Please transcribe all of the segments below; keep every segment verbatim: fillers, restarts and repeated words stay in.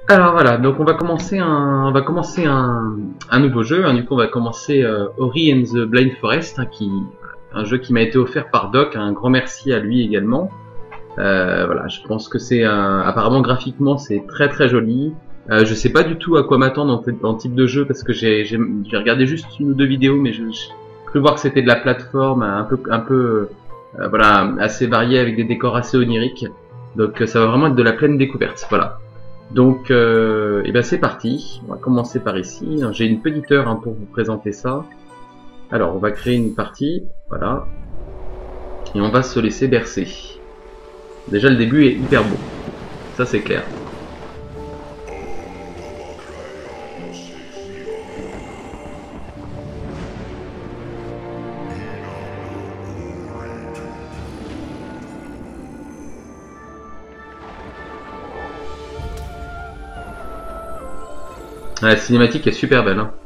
Alors voilà, donc on va commencer un, on va commencer un, un nouveau jeu. Hein, du coup, on va commencer euh, Ori and the Blind Forest, hein, qui, un jeu qui m'a été offert par Doc. Un grand merci à lui également. Euh, voilà, je pense que c'est un, apparemment graphiquement c'est très très joli. Euh, je sais pas du tout à quoi m'attendre en, en type de jeu parce que j'ai j'ai regardé juste une ou deux vidéos, mais je, je cru voir que c'était de la plateforme un peu un peu euh, voilà assez variée avec des décors assez oniriques. Donc ça va vraiment être de la pleine découverte. Voilà. Donc, euh, et ben c'est parti. On va commencer par ici. J'ai une petite heure hein, pour vous présenter ça. Alors, on va créer une partie, voilà, et on va se laisser bercer. Déjà, le début est hyper beau. Ça, c'est clair. La cinématique est super belle. Hein.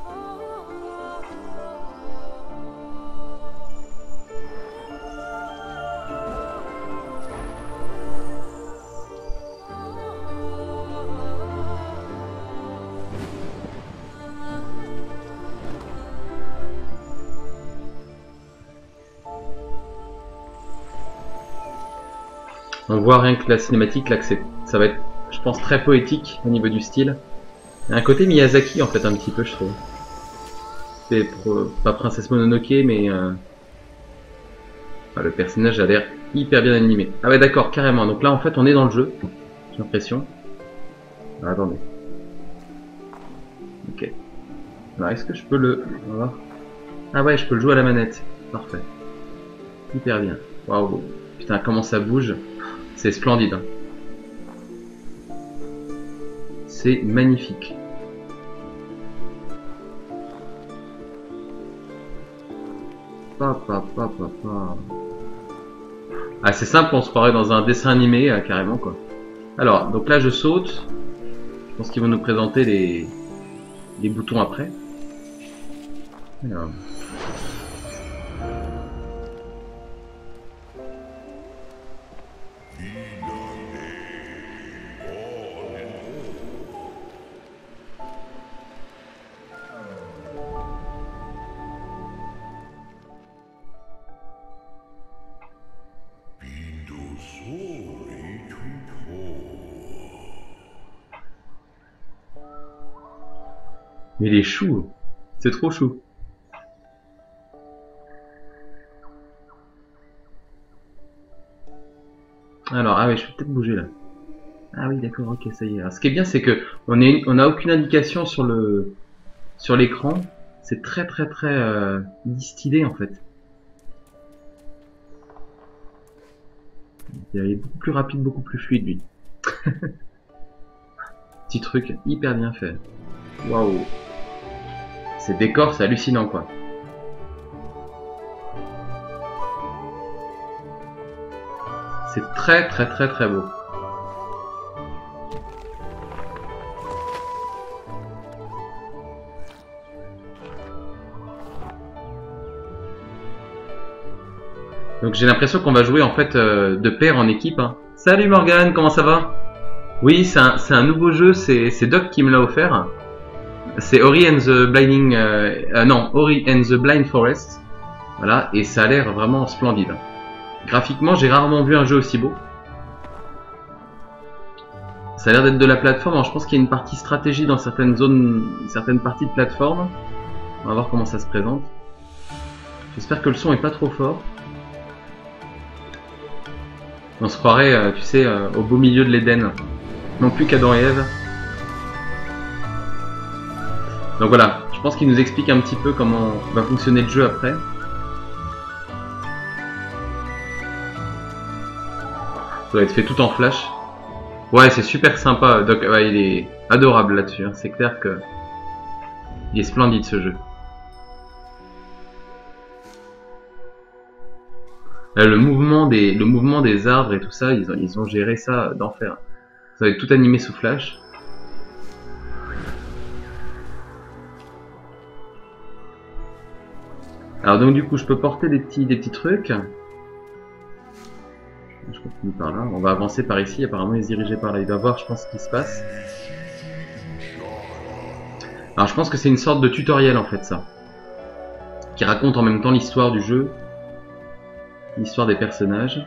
On voit rien que la cinématique, là, que ça va être, je pense, très poétique au niveau du style. Il y a un côté Miyazaki, en fait, un petit peu, je trouve. C'est pour, euh, pas Princesse Mononoke, mais... Euh... Enfin, le personnage a l'air hyper bien animé. Ah ouais, d'accord, carrément. Donc là, en fait, on est dans le jeu. J'ai l'impression. Ah, attendez. Ok. Alors, est-ce que je peux le... Voilà. Ah ouais, je peux le jouer à la manette. Parfait. Hyper bien. Waouh. Putain, comment ça bouge. C'est splendide. Hein. C'est magnifique. Pa, pa, pa, pa, pa. Ah, c'est simple, on se croirait dans un dessin animé, euh, carrément, quoi. Alors, donc là, je saute. Je pense qu'ils vont nous présenter les, les boutons après. Alors. Mais il est chou, c'est trop chou. Alors, ah oui, je peux peut-être bouger là. Ah oui, d'accord, ok, ça y est. Alors, ce qui est bien, c'est que on est, on n'a aucune indication sur le, sur l'écran. C'est très très très euh, distillé en fait. Il est beaucoup plus rapide, beaucoup plus fluide lui. Petit truc hyper bien fait. Waouh. Ces décors, c'est hallucinant quoi. C'est très très très très beau. Donc j'ai l'impression qu'on va jouer en fait euh, de pair en équipe. Hein. Salut Morgane, comment ça va? Oui, c'est un, un nouveau jeu, c'est Doc qui me l'a offert. C'est Ori and the Blinding, euh, euh, non, Ori and the Blind Forest. Voilà, et ça a l'air vraiment splendide. Graphiquement, j'ai rarement vu un jeu aussi beau. Ça a l'air d'être de la plateforme. Alors, je pense qu'il y a une partie stratégie dans certaines zones, certaines parties de plateforme. On va voir comment ça se présente. J'espère que le son est pas trop fort. On se croirait, euh, tu sais, euh, au beau milieu de l'Éden. Non plus qu'Adam et Ève. Donc voilà, je pense qu'il nous explique un petit peu comment va fonctionner le jeu après. Ça doit être fait tout en flash. Ouais, c'est super sympa. Doc, ouais, il est adorable là-dessus. Hein. C'est clair que il est splendide ce jeu. Là, le mouvement des, le mouvement des arbres et tout ça, ils ont, ils ont géré ça d'enfer. Ça va être tout animé sous flash. Alors donc du coup, je peux porter des petits, des petits trucs. Je continue par là. On va avancer par ici. Apparemment, il se dirigeait par là. Il va voir, je pense, ce qui se passe. Alors je pense que c'est une sorte de tutoriel en fait ça. Qui raconte en même temps l'histoire du jeu. L'histoire des personnages.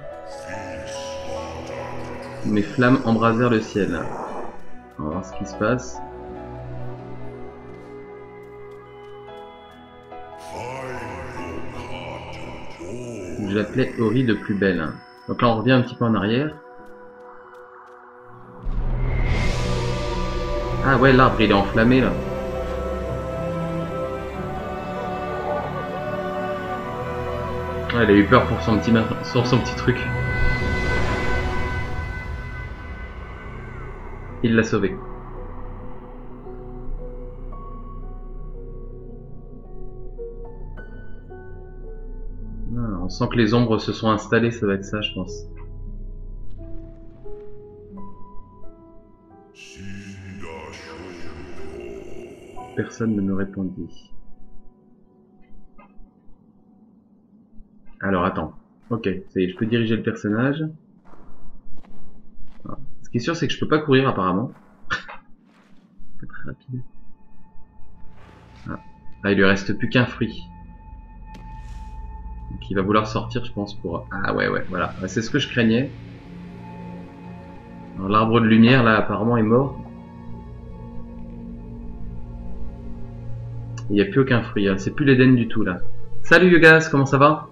Mes flammes embrasèrent le ciel. On va voir ce qui se passe. Je l'appelais Ori de plus belle. Donc là on revient un petit peu en arrière. Ah ouais, l'arbre il est enflammé là. Ouais, elle a eu peur pour son petit, sur son petit truc. Il l'a sauvé. Ah, on sent que les ombres se sont installées, ça va être ça je pense. Personne ne me répondit. Alors attends. Ok, ça y est, je peux diriger le personnage. Ah. Ce qui est sûr, c'est que je peux pas courir apparemment. C'est très rapide. Ah. Ah, il lui reste plus qu'un fruit. Donc il va vouloir sortir, je pense, pour... Ah ouais, ouais, voilà. C'est ce que je craignais. L'arbre de lumière, là, apparemment, est mort. Il n'y a plus aucun fruit, hein. C'est plus l'Éden du tout, là. Salut Yugas, comment ça va?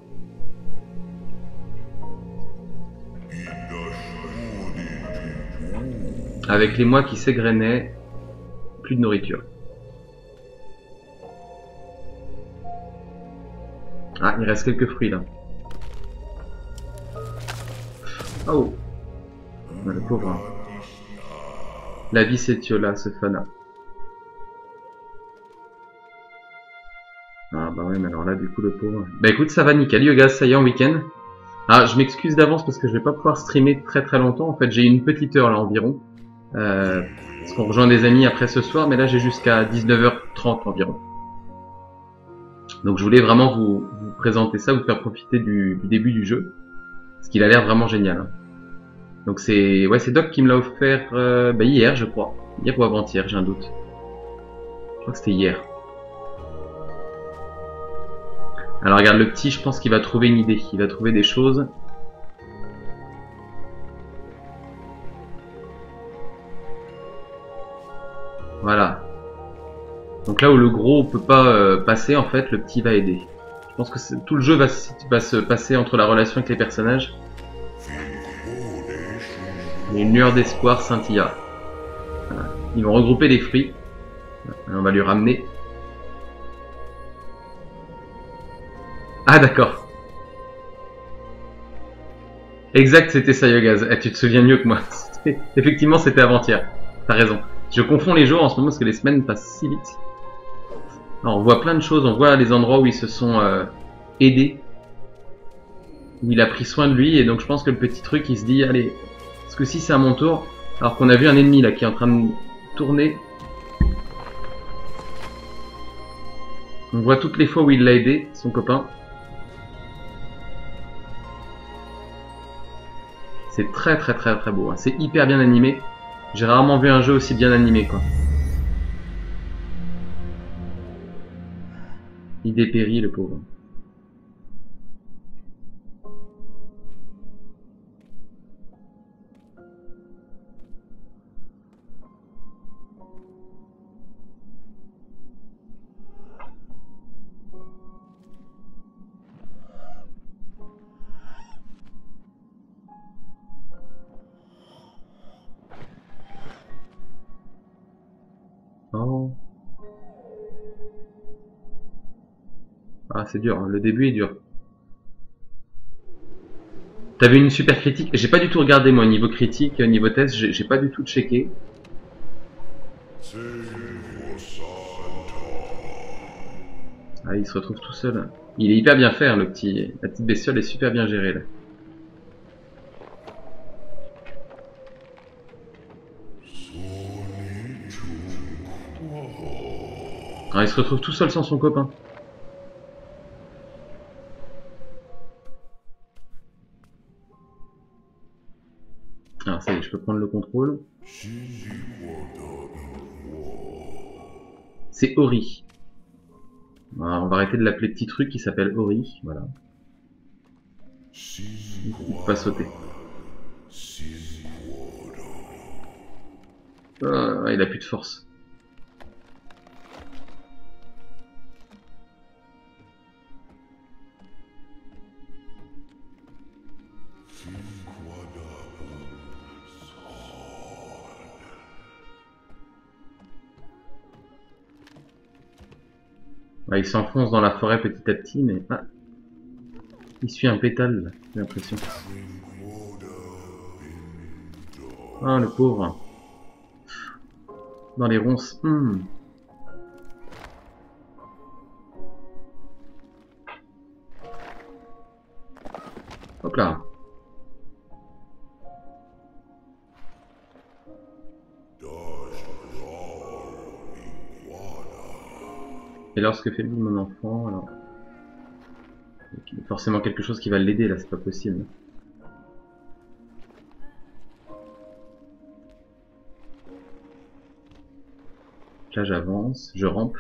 Avec les mois qui s'égrenaient, plus de nourriture. Ah, il reste quelques fruits là. Oh, ah, le pauvre. Hein. La vie c'est Tiola, ce fana. Ah bah ouais, mais alors là du coup le pauvre. Bah écoute, ça va nickel, Yoga, ça y est en week-end. Ah, je m'excuse d'avance parce que je vais pas pouvoir streamer très très longtemps. En fait, j'ai une petite heure là environ. Euh, parce qu'on rejoint des amis après ce soir, mais là j'ai jusqu'à dix-neuf heures trente environ. Donc je voulais vraiment vous, vous présenter ça, vous faire profiter du, du début du jeu, parce qu'il a l'air vraiment génial. Donc c'est ouais, c'est Doc qui me l'a offert euh, bah, hier, je crois, hier ou avant-hier, j'ai un doute. Je crois que c'était hier. Alors regarde le petit, je pense qu'il va trouver une idée, il va trouver des choses. Voilà. Donc là où le gros peut pas euh, passer, en fait, le petit va aider. Je pense que tout le jeu va, va se passer entre la relation avec les personnages. Et une lueur d'espoir scintilla. Voilà. Ils vont regrouper les fruits. On va lui ramener. Ah d'accord. Exact, c'était ça Yogaz. Eh, tu te souviens mieux que moi. Effectivement, c'était avant-hier. T'as raison. Je confonds les jours en ce moment parce que les semaines passent si vite. Alors, on voit plein de choses, on voit les endroits où ils se sont euh, aidés, où il a pris soin de lui, et donc je pense que le petit truc il se dit allez, est-ce que si c'est à mon tour, alors qu'on a vu un ennemi là qui est en train de tourner. On voit toutes les fois où il l'a aidé, son copain. C'est très très très très beau, hein. C'est hyper bien animé. J'ai rarement vu un jeu aussi bien animé quoi. Il dépérit le pauvre. Oh. Ah c'est dur, hein. Le début est dur. T'avais une super critique. J'ai pas du tout regardé moi niveau critique, niveau test, j'ai pas du tout checké. Ah, il se retrouve tout seul. Il est hyper bien fait, hein, le petit. La petite bestiole est super bien gérée là. Ah, il se retrouve tout seul sans son copain. Alors ça y est, je peux prendre le contrôle. C'est Ori. Alors, on va arrêter de l'appeler petit truc qui s'appelle Ori. Voilà. Il peut pas sauter. Oh, il a plus de force. Ouais, il s'enfonce dans la forêt petit à petit, mais ah, il suit un pétale, là, j'ai l'impression. Ah, le pauvre. Dans les ronces. Hmm. Hop là. Et lorsque fait mon enfant, alors... il y a forcément quelque chose qui va l'aider là, c'est pas possible. Là j'avance, je rampe.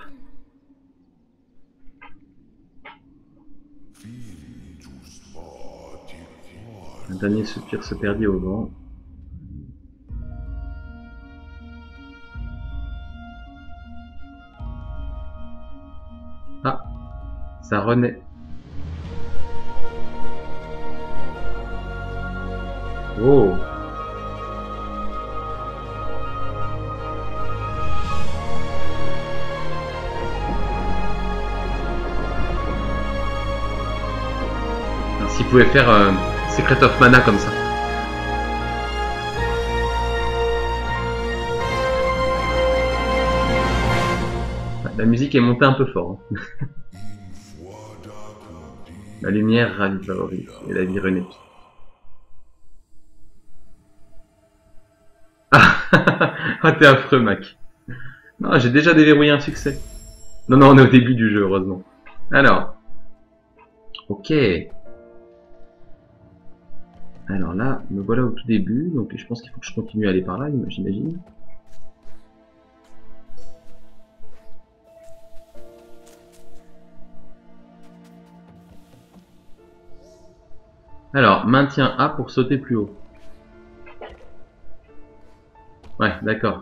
Un dernier soupir se perdit au vent. Ah, ça renaît. Oh. S'il pouvait faire euh, Secret of Mana comme ça. La musique est montée un peu fort. Hein. La lumière ravit favori et la vie renaît. Ah, t'es affreux, Mac. Non, j'ai déjà déverrouillé un succès. Non, non, on est au début du jeu, heureusement. Alors. Ok. Alors là, me voilà au tout début, donc je pense qu'il faut que je continue à aller par là, j'imagine. Alors, maintiens A pour sauter plus haut. Ouais, d'accord.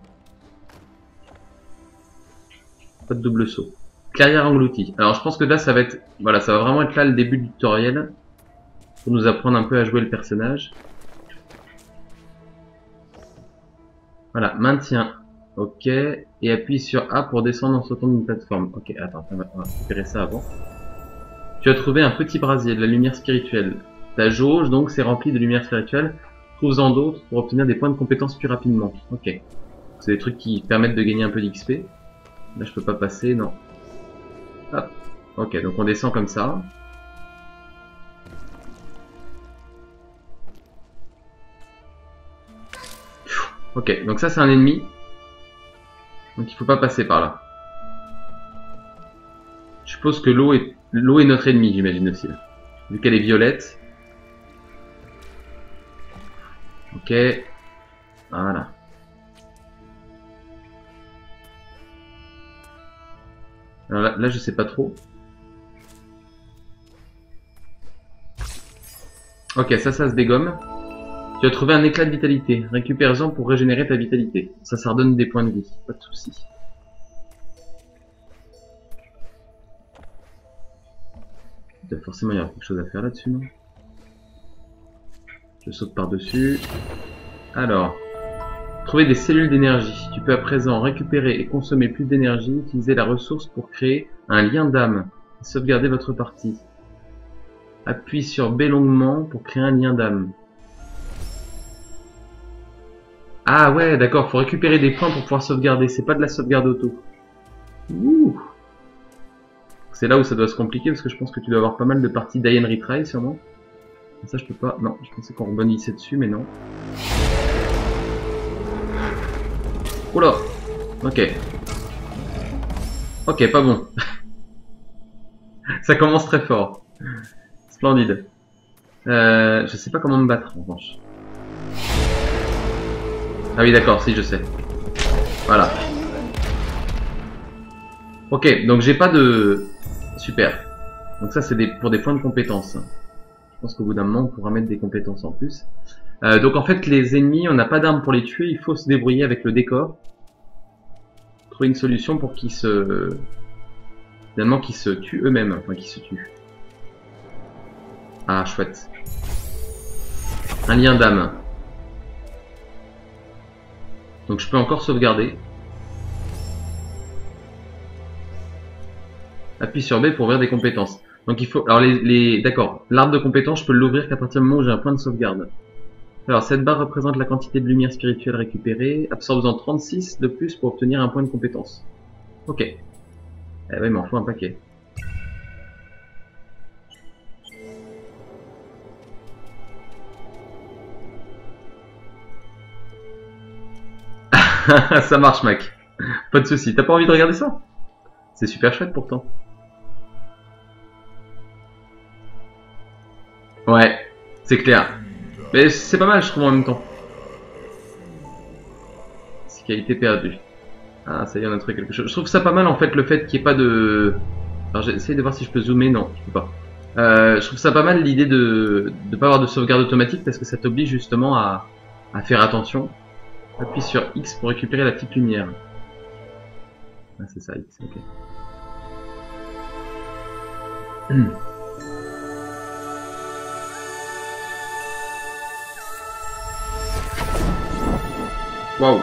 Pas de double saut. Clairière engloutie. Alors je pense que là ça va être... Voilà, ça va vraiment être là le début du tutoriel. Pour nous apprendre un peu à jouer le personnage. Voilà, maintiens. Ok. Et appuie sur A pour descendre en sautant d'une plateforme. Ok, attends, on va, on va récupérer ça avant. Tu as trouvé un petit brasier, de la lumière spirituelle. Ta jauge, donc, c'est rempli de lumière spirituelle. Trouve-en d'autres pour obtenir des points de compétence plus rapidement. Ok. C'est des trucs qui permettent de gagner un peu d'X P. Là, je peux pas passer, non. Hop. Ok, donc on descend comme ça. Ok, donc ça c'est un ennemi. Donc il faut pas passer par là. Je suppose que l'eau est l'eau est notre ennemi, j'imagine aussi. Là. Vu qu'elle est violette. Ok. Voilà. Alors là, là je sais pas trop. Ok, ça, ça se dégomme. Tu as trouvé un éclat de vitalité. Récupère-en pour régénérer ta vitalité. Ça, ça redonne des points de vie. Pas de soucis. Il doit forcément y avoir quelque chose à faire là-dessus, non? Je saute par-dessus. Alors. Trouver des cellules d'énergie. Tu peux à présent récupérer et consommer plus d'énergie. Utiliser la ressource pour créer un lien d'âme. Sauvegarder votre partie. Appuie sur B longuement pour créer un lien d'âme. Ah ouais, d'accord, faut récupérer des points pour pouvoir sauvegarder. C'est pas de la sauvegarde auto. Ouh. C'est là où ça doit se compliquer parce que je pense que tu dois avoir pas mal de parties d'I N Retry sûrement. Ça je peux pas. Non, je pensais qu'on rebondissait dessus, mais non. Oula. Ok. Ok, pas bon. Ça commence très fort. Splendide. Euh, je sais pas comment me battre en revanche. Ah oui d'accord, si je sais. Voilà. Ok, donc j'ai pas de... Super. Donc ça c'est des... pour des points de compétences. Je pense qu'au bout d'un moment on pourra mettre des compétences en plus. Euh, donc en fait les ennemis, on n'a pas d'armes pour les tuer, il faut se débrouiller avec le décor. Trouver une solution pour qu'ils se... Finalement qu'ils se tuent eux-mêmes, enfin qu'ils se tuent. Ah chouette. Un lien d'âme. Donc je peux encore sauvegarder. Appuie sur B pour ouvrir des compétences. Donc il faut... Alors les... les... D'accord. L'arbre de compétences, je peux l'ouvrir qu'à partir du moment où j'ai un point de sauvegarde. Alors cette barre représente la quantité de lumière spirituelle récupérée, absorbant trente-six de plus pour obtenir un point de compétence. Ok. Eh oui, mais il m'en faut un paquet. Ça marche, Mac. Pas de soucis. T'as pas envie de regarder ça? C'est super chouette pourtant. Ouais, c'est clair. Mais c'est pas mal, je trouve, en même temps. C'est qualité perdue. Ah, ça y est, on a trouvé quelque chose. Je trouve ça pas mal, en fait, le fait qu'il n'y ait pas de... Alors, j'essaie de voir si je peux zoomer. Non, je peux pas. Euh, je trouve ça pas mal, l'idée de ne pas avoir de sauvegarde automatique, parce que ça t'oblige justement à, à faire attention. Appuie sur X pour récupérer la petite lumière. Ah, c'est ça, X, ok. Waouh.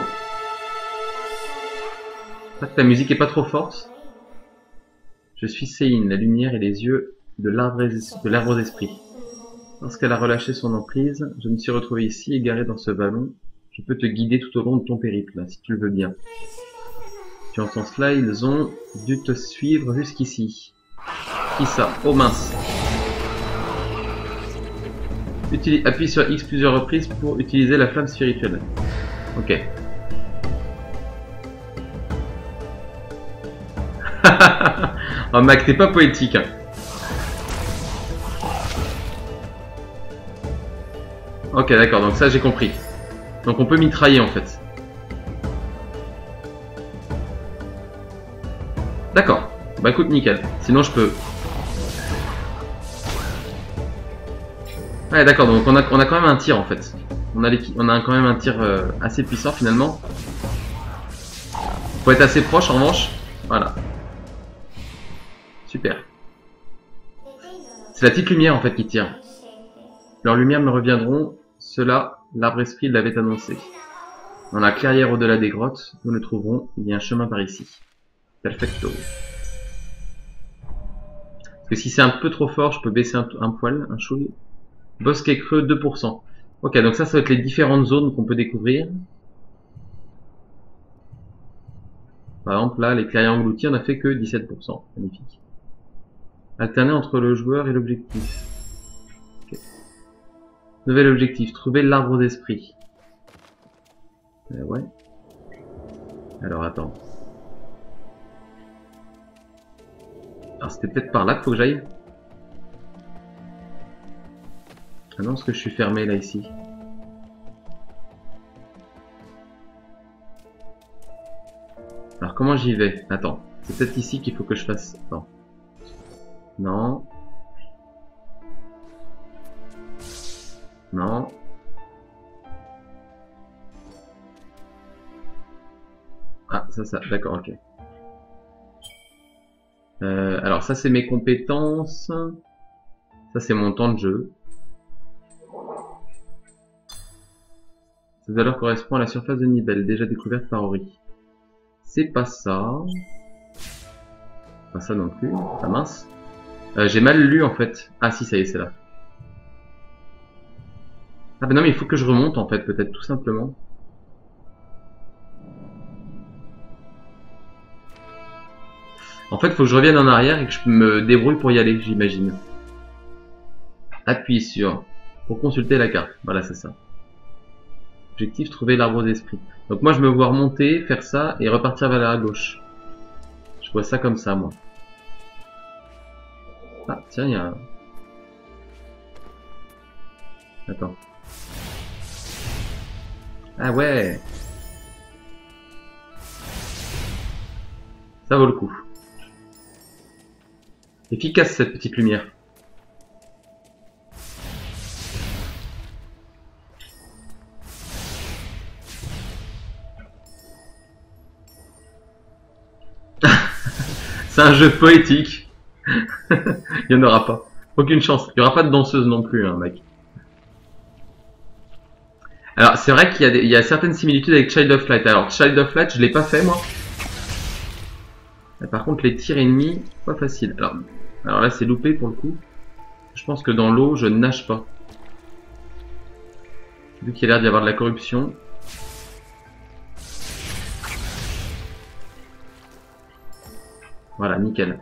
Ta musique est pas trop forte. Je suis Céline, la lumière et les yeux de l'arbre d'esprit. Lorsqu'elle a relâché son emprise, je me suis retrouvé ici, égaré dans ce vallon. Je peux te guider tout au long de ton périple, si tu le veux bien. Tu entends cela, ils ont dû te suivre jusqu'ici. Qui ça? Oh mince. Utilise, appuie sur X plusieurs reprises pour utiliser la flamme spirituelle. Ok. Oh Mac, t'es pas poétique. Hein. Ok, d'accord, donc ça j'ai compris. Donc on peut mitrailler en fait. D'accord. Bah écoute, nickel. Sinon je peux... Ouais, d'accord, donc on a, on a quand même un tir en fait. On a, on a quand même un tir euh, assez puissant finalement. Faut être assez proche en revanche. Voilà. Super. C'est la petite lumière en fait qui tire. Leurs lumières me reviendront. Cela, l'arbre esprit l'avait annoncé. Dans la clairière au-delà des grottes, nous le trouverons. Il y a un chemin par ici. Perfecto. Parce que si c'est un peu trop fort, je peux baisser un, un poil, un chouille. Bosquet creux, deux pour cent. Ok, donc ça, ça va être les différentes zones qu'on peut découvrir. Par exemple, là, les clairières englouties, on a fait que dix-sept pour cent. Magnifique. Alterner entre le joueur et l'objectif. Okay. Nouvel objectif, trouver l'arbre d'esprit. Euh, ouais. Alors, attends. Alors, c'était peut-être par là qu'il faut que j'aille. Ah non, est-ce que je suis fermé là, ici? Alors, comment j'y vais? Attends. C'est peut-être ici qu'il faut que je fasse... Attends. Non. Non. Ah, ça, ça, d'accord, ok. Euh, alors, ça, c'est mes compétences. Ça, c'est mon temps de jeu. Cette valeur correspond à la surface de Nibel, déjà découverte par Ori. C'est pas ça. Pas ça non plus. Ah mince. Euh, J'ai mal lu en fait. Ah si, ça y est, c'est là. Ah ben non, mais il faut que je remonte en fait, peut-être tout simplement. En fait, il faut que je revienne en arrière et que je me débrouille pour y aller, j'imagine. Appuie sur... pour consulter la carte. Voilà, c'est ça. Objectif, trouver l'arbre d'esprit. Donc moi, je me vois remonter, faire ça et repartir vers la gauche. Je vois ça comme ça, moi. Ah, tiens, il y a un... Attends. Ah ouais. Ça vaut le coup. Efficace cette petite lumière. C'est un jeu poétique. Il n'y en aura pas. Aucune chance. Il n'y aura pas de danseuse non plus, hein, mec. Alors, c'est vrai qu'il y a des, il y a certaines similitudes avec Child of Light. Alors, Child of Light, je l'ai pas fait, moi. Et par contre, les tirs ennemis, pas facile. Alors, alors là, c'est loupé pour le coup. Je pense que dans l'eau, je ne nage pas. Vu qu'il y a l'air d'y avoir de la corruption. Voilà, nickel.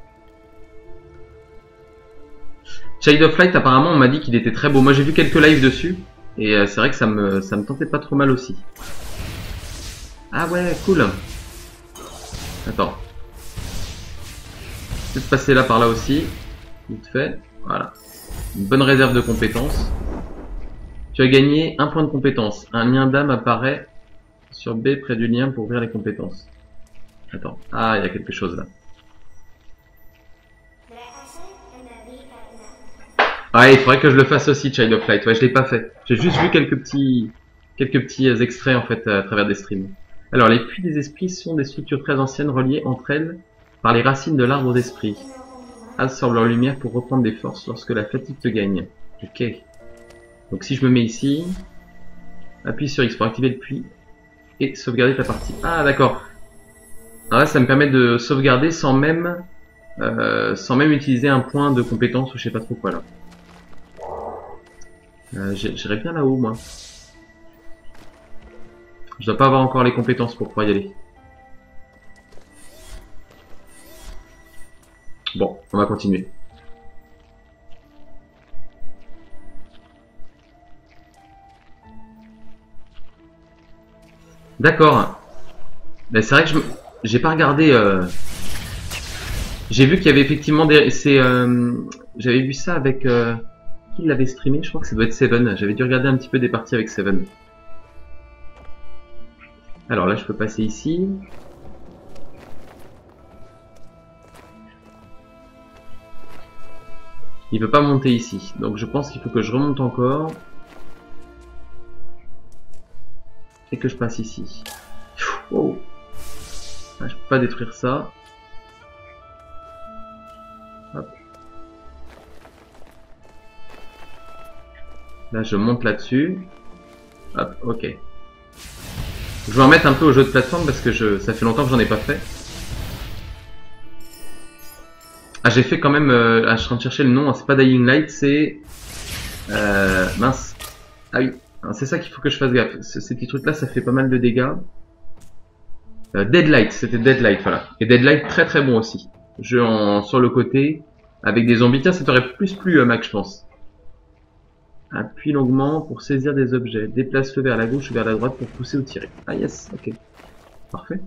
Child of Light, apparemment, on m'a dit qu'il était très beau. Moi, j'ai vu quelques lives dessus. Et euh, c'est vrai que ça me, ça me tentait pas trop mal aussi. Ah ouais, cool. Attends. Peut-être passer là par là aussi. Vite fait. Voilà. Une bonne réserve de compétences. Tu as gagné un point de compétence. Un lien d'âme apparaît sur B près du lien pour ouvrir les compétences. Attends. Ah, il y a quelque chose là. Ah, il faudrait que je le fasse aussi, Child of Light. Ouais, je l'ai pas fait. J'ai juste vu quelques petits, quelques petits extraits en fait à travers des streams. Alors, les puits des esprits sont des structures très anciennes reliées entre elles par les racines de l'arbre d'esprit. Absorbe leur lumière pour reprendre des forces lorsque la fatigue te gagne. Ok. Donc si je me mets ici, appuie sur X pour activer le puits et sauvegarder ta partie. Ah d'accord. Alors là, ça me permet de sauvegarder sans même, euh, sans même utiliser un point de compétence ou je sais pas trop quoi là. Euh, J'irai bien là-haut, moi. Je dois pas avoir encore les compétences pour pouvoir y aller. Bon, on va continuer. D'accord. Ben, c'est vrai que je j'ai pas regardé. Euh... J'ai vu qu'il y avait effectivement des. Euh... J'avais vu ça avec. Euh... Qui l'avait streamé? Je crois que ça doit être Seven. J'avais dû regarder un petit peu des parties avec Seven. Alors là, je peux passer ici. Il veut pas monter ici. Donc je pense qu'il faut que je remonte encore. Et que je passe ici. Oh. Ah, je peux pas détruire ça. Hop. Là, je monte là-dessus. Hop, ok. Je vais en mettre un peu au jeu de plateforme parce que je, ça fait longtemps que j'en ai pas fait. Ah, j'ai fait quand même... Euh, ah, je suis en train de chercher le nom. C'est pas Dying Light, c'est... Euh, mince. Ah oui, c'est ça qu'il faut que je fasse gaffe. Ces petits trucs-là, ça fait pas mal de dégâts. Euh, Deadlight, c'était Deadlight, voilà. Et Deadlight, très très bon aussi. Jeu en, sur le côté, avec des zombies. Tiens, ça t'aurait plus plu, euh, Mac, je pense. Appuie longuement pour saisir des objets. Déplace-le vers la gauche ou vers la droite pour pousser ou tirer. Ah yes, ok. Parfait.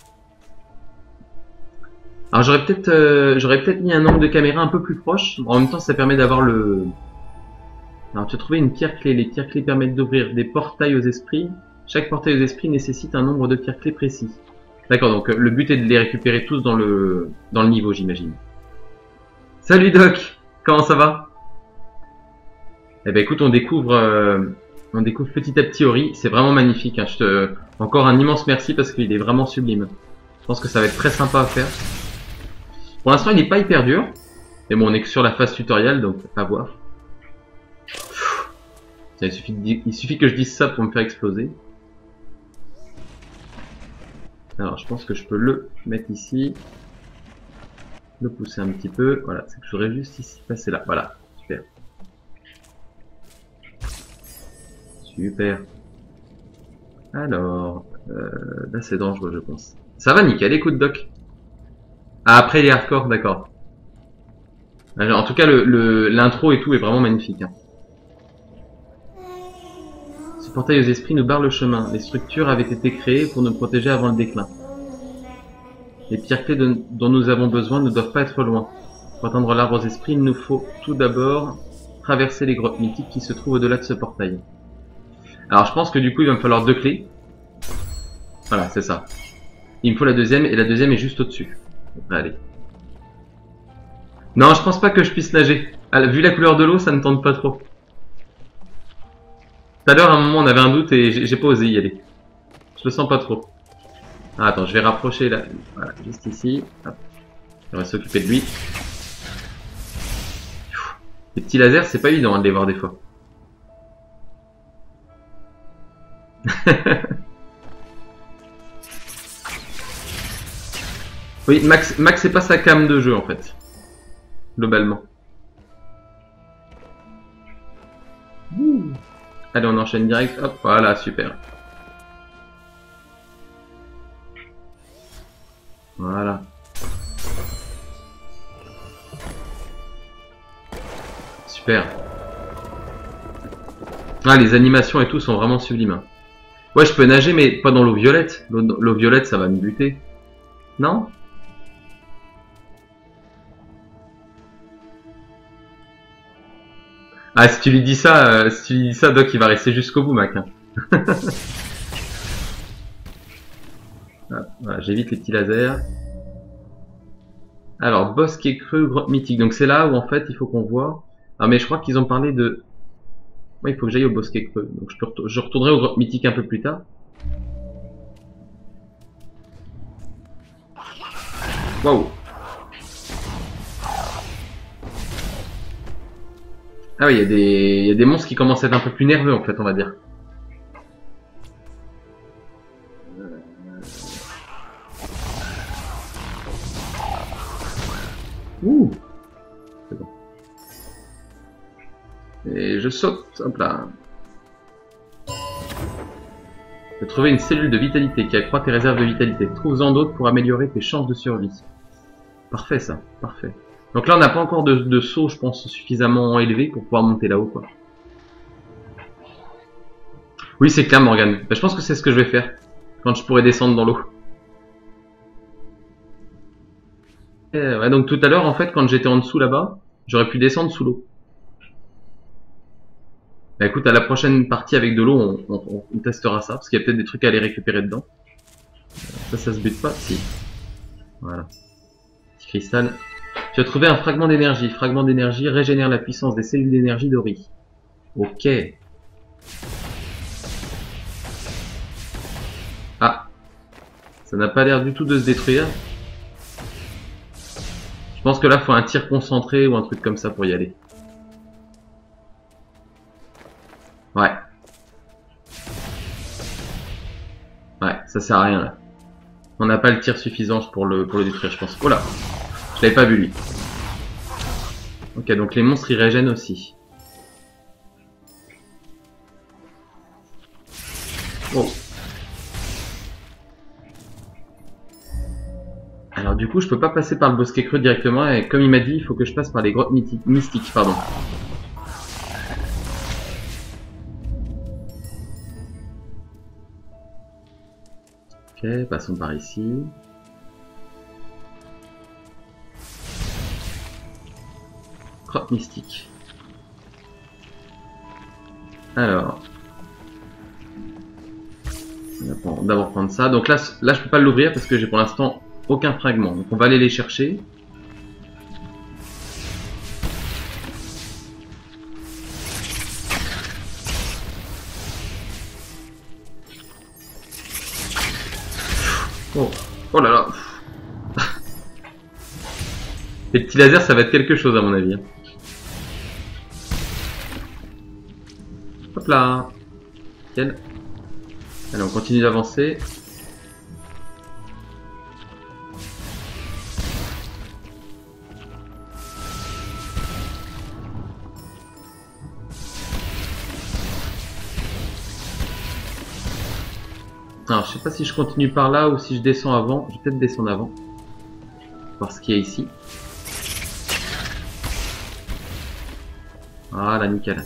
Alors j'aurais peut-être euh, j'aurais peut-être mis un angle de caméra un peu plus proche. En même temps, ça permet d'avoir le... Alors tu as trouvé une pierre clé. Les pierres clés permettent d'ouvrir des portails aux esprits. Chaque portail aux esprits nécessite un nombre de pierres clés précis. D'accord, donc le but est de les récupérer tous dans le dans le niveau, j'imagine. Salut Doc, comment ça va? Eh ben écoute, on découvre euh, on découvre petit à petit Ori. C'est vraiment magnifique. Hein. Je te... Encore un immense merci parce qu'il est vraiment sublime. Je pense que ça va être très sympa à faire. Pour l'instant, il n'est pas hyper dur. Mais bon, on est que sur la phase tutoriel, donc à voir. Il suffit, de... il suffit que je dise ça pour me faire exploser. Alors, je pense que je peux le mettre ici. Le pousser un petit peu. Voilà, c'est que je voudrais juste ici passer là. Voilà, super. Super. Alors, euh, là c'est dangereux, je pense. Ça va, nickel, écoute Doc. Ah, après les hardcore, d'accord. En tout cas, le l'intro et tout est vraiment magnifique. Hein. Ce portail aux esprits nous barre le chemin. Les structures avaient été créées pour nous protéger avant le déclin. Les pierres clés de, dont nous avons besoin ne doivent pas être loin. Pour atteindre l'arbre aux esprits, il nous faut tout d'abord traverser les grottes mythiques qui se trouvent au-delà de ce portail. Alors je pense que du coup il va me falloir deux clés. Voilà, c'est ça. Il me faut la deuxième et la deuxième est juste au-dessus. Allez. Non, je pense pas que je puisse nager. Ah, vu la couleur de l'eau, ça ne tente pas trop. Tout à l'heure, à un moment, on avait un doute et j'ai pas osé y aller. Je le sens pas trop. Ah, attends, je vais rapprocher là. Voilà, juste ici. Hop. On va s'occuper de lui. Les petits lasers, c'est pas évident hein, de les voir des fois. Oui, Max, Max c'est pas sa cam de jeu en fait. Globalement. Ouh. Allez, on enchaîne direct. Hop, voilà, super. Voilà. Super. Ah, les animations et tout sont vraiment sublimes. Hein. Ouais, je peux nager, mais pas dans l'eau violette. L'eau violette, ça va me buter. Non? Ah, si tu lui dis ça, euh, si tu lui dis ça, Doc, il va rester jusqu'au bout, Mac. Hein. Voilà, j'évite les petits lasers. Alors, bosquet creux, grotte mythique. Donc c'est là où en fait il faut qu'on voit. Ah mais je crois qu'ils ont parlé de... Ouais, il faut que j'aille au bosquet creux. Donc je, peux retour... je retournerai aux grottes mythiques un peu plus tard. Waouh. Ah oui, il y a des... il y a des monstres qui commencent à être un peu plus nerveux en fait, on va dire. Ouh. C'est bon. Et je saute, hop là. De trouver une cellule de vitalité qui accroît tes réserves de vitalité. Trouve-en d'autres pour améliorer tes chances de survie. Parfait ça, parfait. Donc là on n'a pas encore de, de saut, je pense, suffisamment élevé pour pouvoir monter là-haut quoi. Oui c'est clair Morgane, ben, je pense que c'est ce que je vais faire. Quand je pourrai descendre dans l'eau. Ouais, donc tout à l'heure en fait quand j'étais en dessous là-bas, j'aurais pu descendre sous l'eau. Bah écoute, à la prochaine partie avec de l'eau, on, on, on testera ça, parce qu'il y a peut-être des trucs à aller récupérer dedans. Ça, ça se bute pas, si. Voilà. Petit cristal. Tu as trouvé un fragment d'énergie. Fragment d'énergie régénère la puissance des cellules d'énergie d'Ori. Ok. Ah. Ça n'a pas l'air du tout de se détruire. Je pense que là, il faut un tir concentré ou un truc comme ça pour y aller. Ouais. Ouais, ça sert à rien là. On n'a pas le tir suffisant pour le, pour le détruire, je pense. Oh là, je l'avais pas vu lui. Ok, donc les monstres ils régènent aussi. Oh. Alors du coup, je peux pas passer par le bosquet creux directement et comme il m'a dit, il faut que je passe par les grottes mystiques, pardon. Ok, passons par ici. Grotte mystique. Alors. On va d'abord prendre ça. Donc là, là je peux pas l'ouvrir parce que j'ai pour l'instant aucun fragment. Donc on va aller les chercher. Oh, oh là là. Les petits lasers, ça va être quelque chose à mon avis. Hop là. Nickel. Allez, on continue d'avancer. Alors, je sais pas si je continue par là ou si je descends avant. Je vais peut-être descendre avant. Voir ce qu'il y a ici. Voilà, nickel.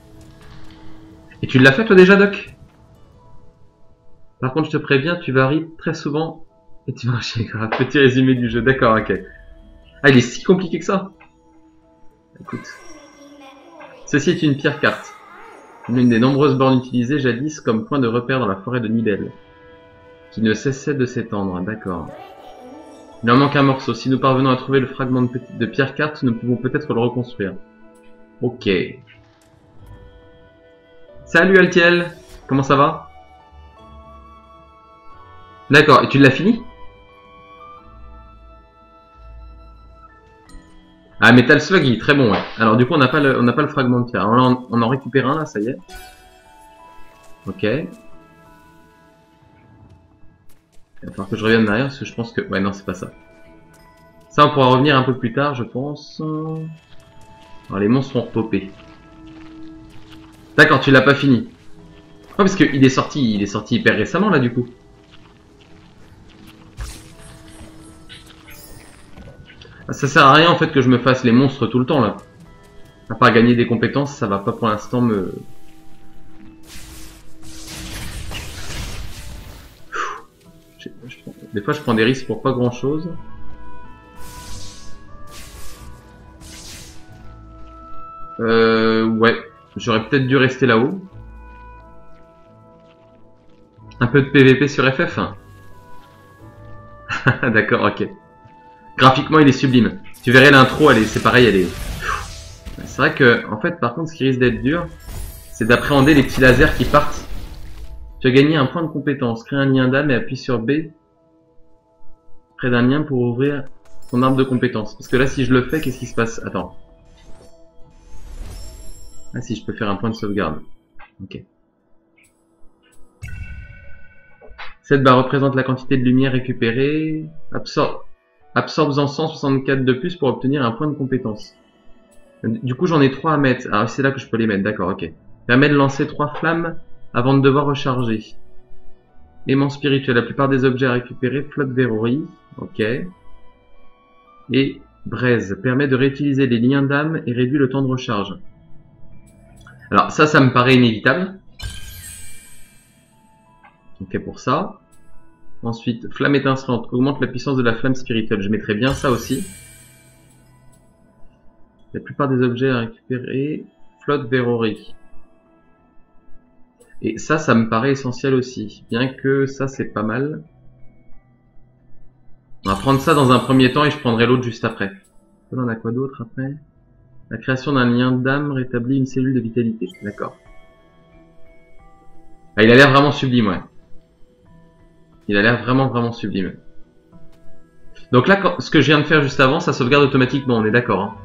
Et tu l'as fait toi déjà, Doc? Par contre, je te préviens, tu varies très souvent et tu vas chier grave. Petit résumé du jeu, d'accord, ok. Ah, il est si compliqué que ça? Écoute. Ceci est une pierre carte. L'une des nombreuses bornes utilisées jadis comme point de repère dans la forêt de Nibel. Qui ne cessait de s'étendre, d'accord. Il en manque un morceau. Si nous parvenons à trouver le fragment de, de pierre carte, nous pouvons peut-être le reconstruire. Ok. Salut Altiel, comment ça va? D'accord, et tu l'as fini? Ah, Metal Slug, il est très bon, ouais. Alors du coup, on n'a pas le, on n'a pas le fragment de pierre. Alors là, on, on en récupère un, là, ça y est. Ok. Il va falloir que je revienne derrière, parce que je pense que... Ouais, non, c'est pas ça. Ça, on pourra revenir un peu plus tard, je pense. Alors, les monstres vont repopper. D'accord, tu l'as pas fini. Oh, parce qu'il est sorti, il est sorti hyper récemment, là, du coup. Ça sert à rien, en fait, que je me fasse les monstres tout le temps, là. À part gagner des compétences, ça va pas pour l'instant me... Je, je prends... Des fois, je prends des risques pour pas grand-chose. Euh... Ouais. J'aurais peut-être dû rester là-haut. Un peu de P V P sur F F. D'accord, ok. Graphiquement, il est sublime. Tu verrais l'intro, elle est, c'est pareil, elle est... C'est vrai que, en fait, par contre, ce qui risque d'être dur, c'est d'appréhender les petits lasers qui partent. Tu as gagné un point de compétence. Crée un lien d'âme et appuie sur B près d'un lien pour ouvrir ton arbre de compétences. Parce que là, si je le fais, qu'est-ce qui se passe? Attends. Ah si, je peux faire un point de sauvegarde. Ok. Cette barre représente la quantité de lumière récupérée. Absorbe, absorbe-en cent soixante-quatre de plus pour obtenir un point de compétence. Du coup, j'en ai trois à mettre. Ah, c'est là que je peux les mettre. D'accord, ok. Permet de lancer trois flammes avant de devoir recharger. Aimant spirituel. La plupart des objets à récupérer. Flotte verrouille. Ok. Et braise. Permet de réutiliser les liens d'âme et réduit le temps de recharge. Alors ça, ça me paraît inévitable. Ok pour ça. Ensuite, flamme étincelante. Augmente la puissance de la flamme spirituelle. Je mettrais bien ça aussi. La plupart des objets à récupérer. Flotte verrouille. Et ça, ça me paraît essentiel aussi. Bien que ça, c'est pas mal. On va prendre ça dans un premier temps et je prendrai l'autre juste après. On a quoi d'autre après? La création d'un lien d'âme rétablit une cellule de vitalité. D'accord. Ah, il a l'air vraiment sublime, ouais. Il a l'air vraiment, vraiment sublime. Donc là, quand, ce que je viens de faire juste avant, ça sauvegarde automatiquement, on est d'accord. Hein.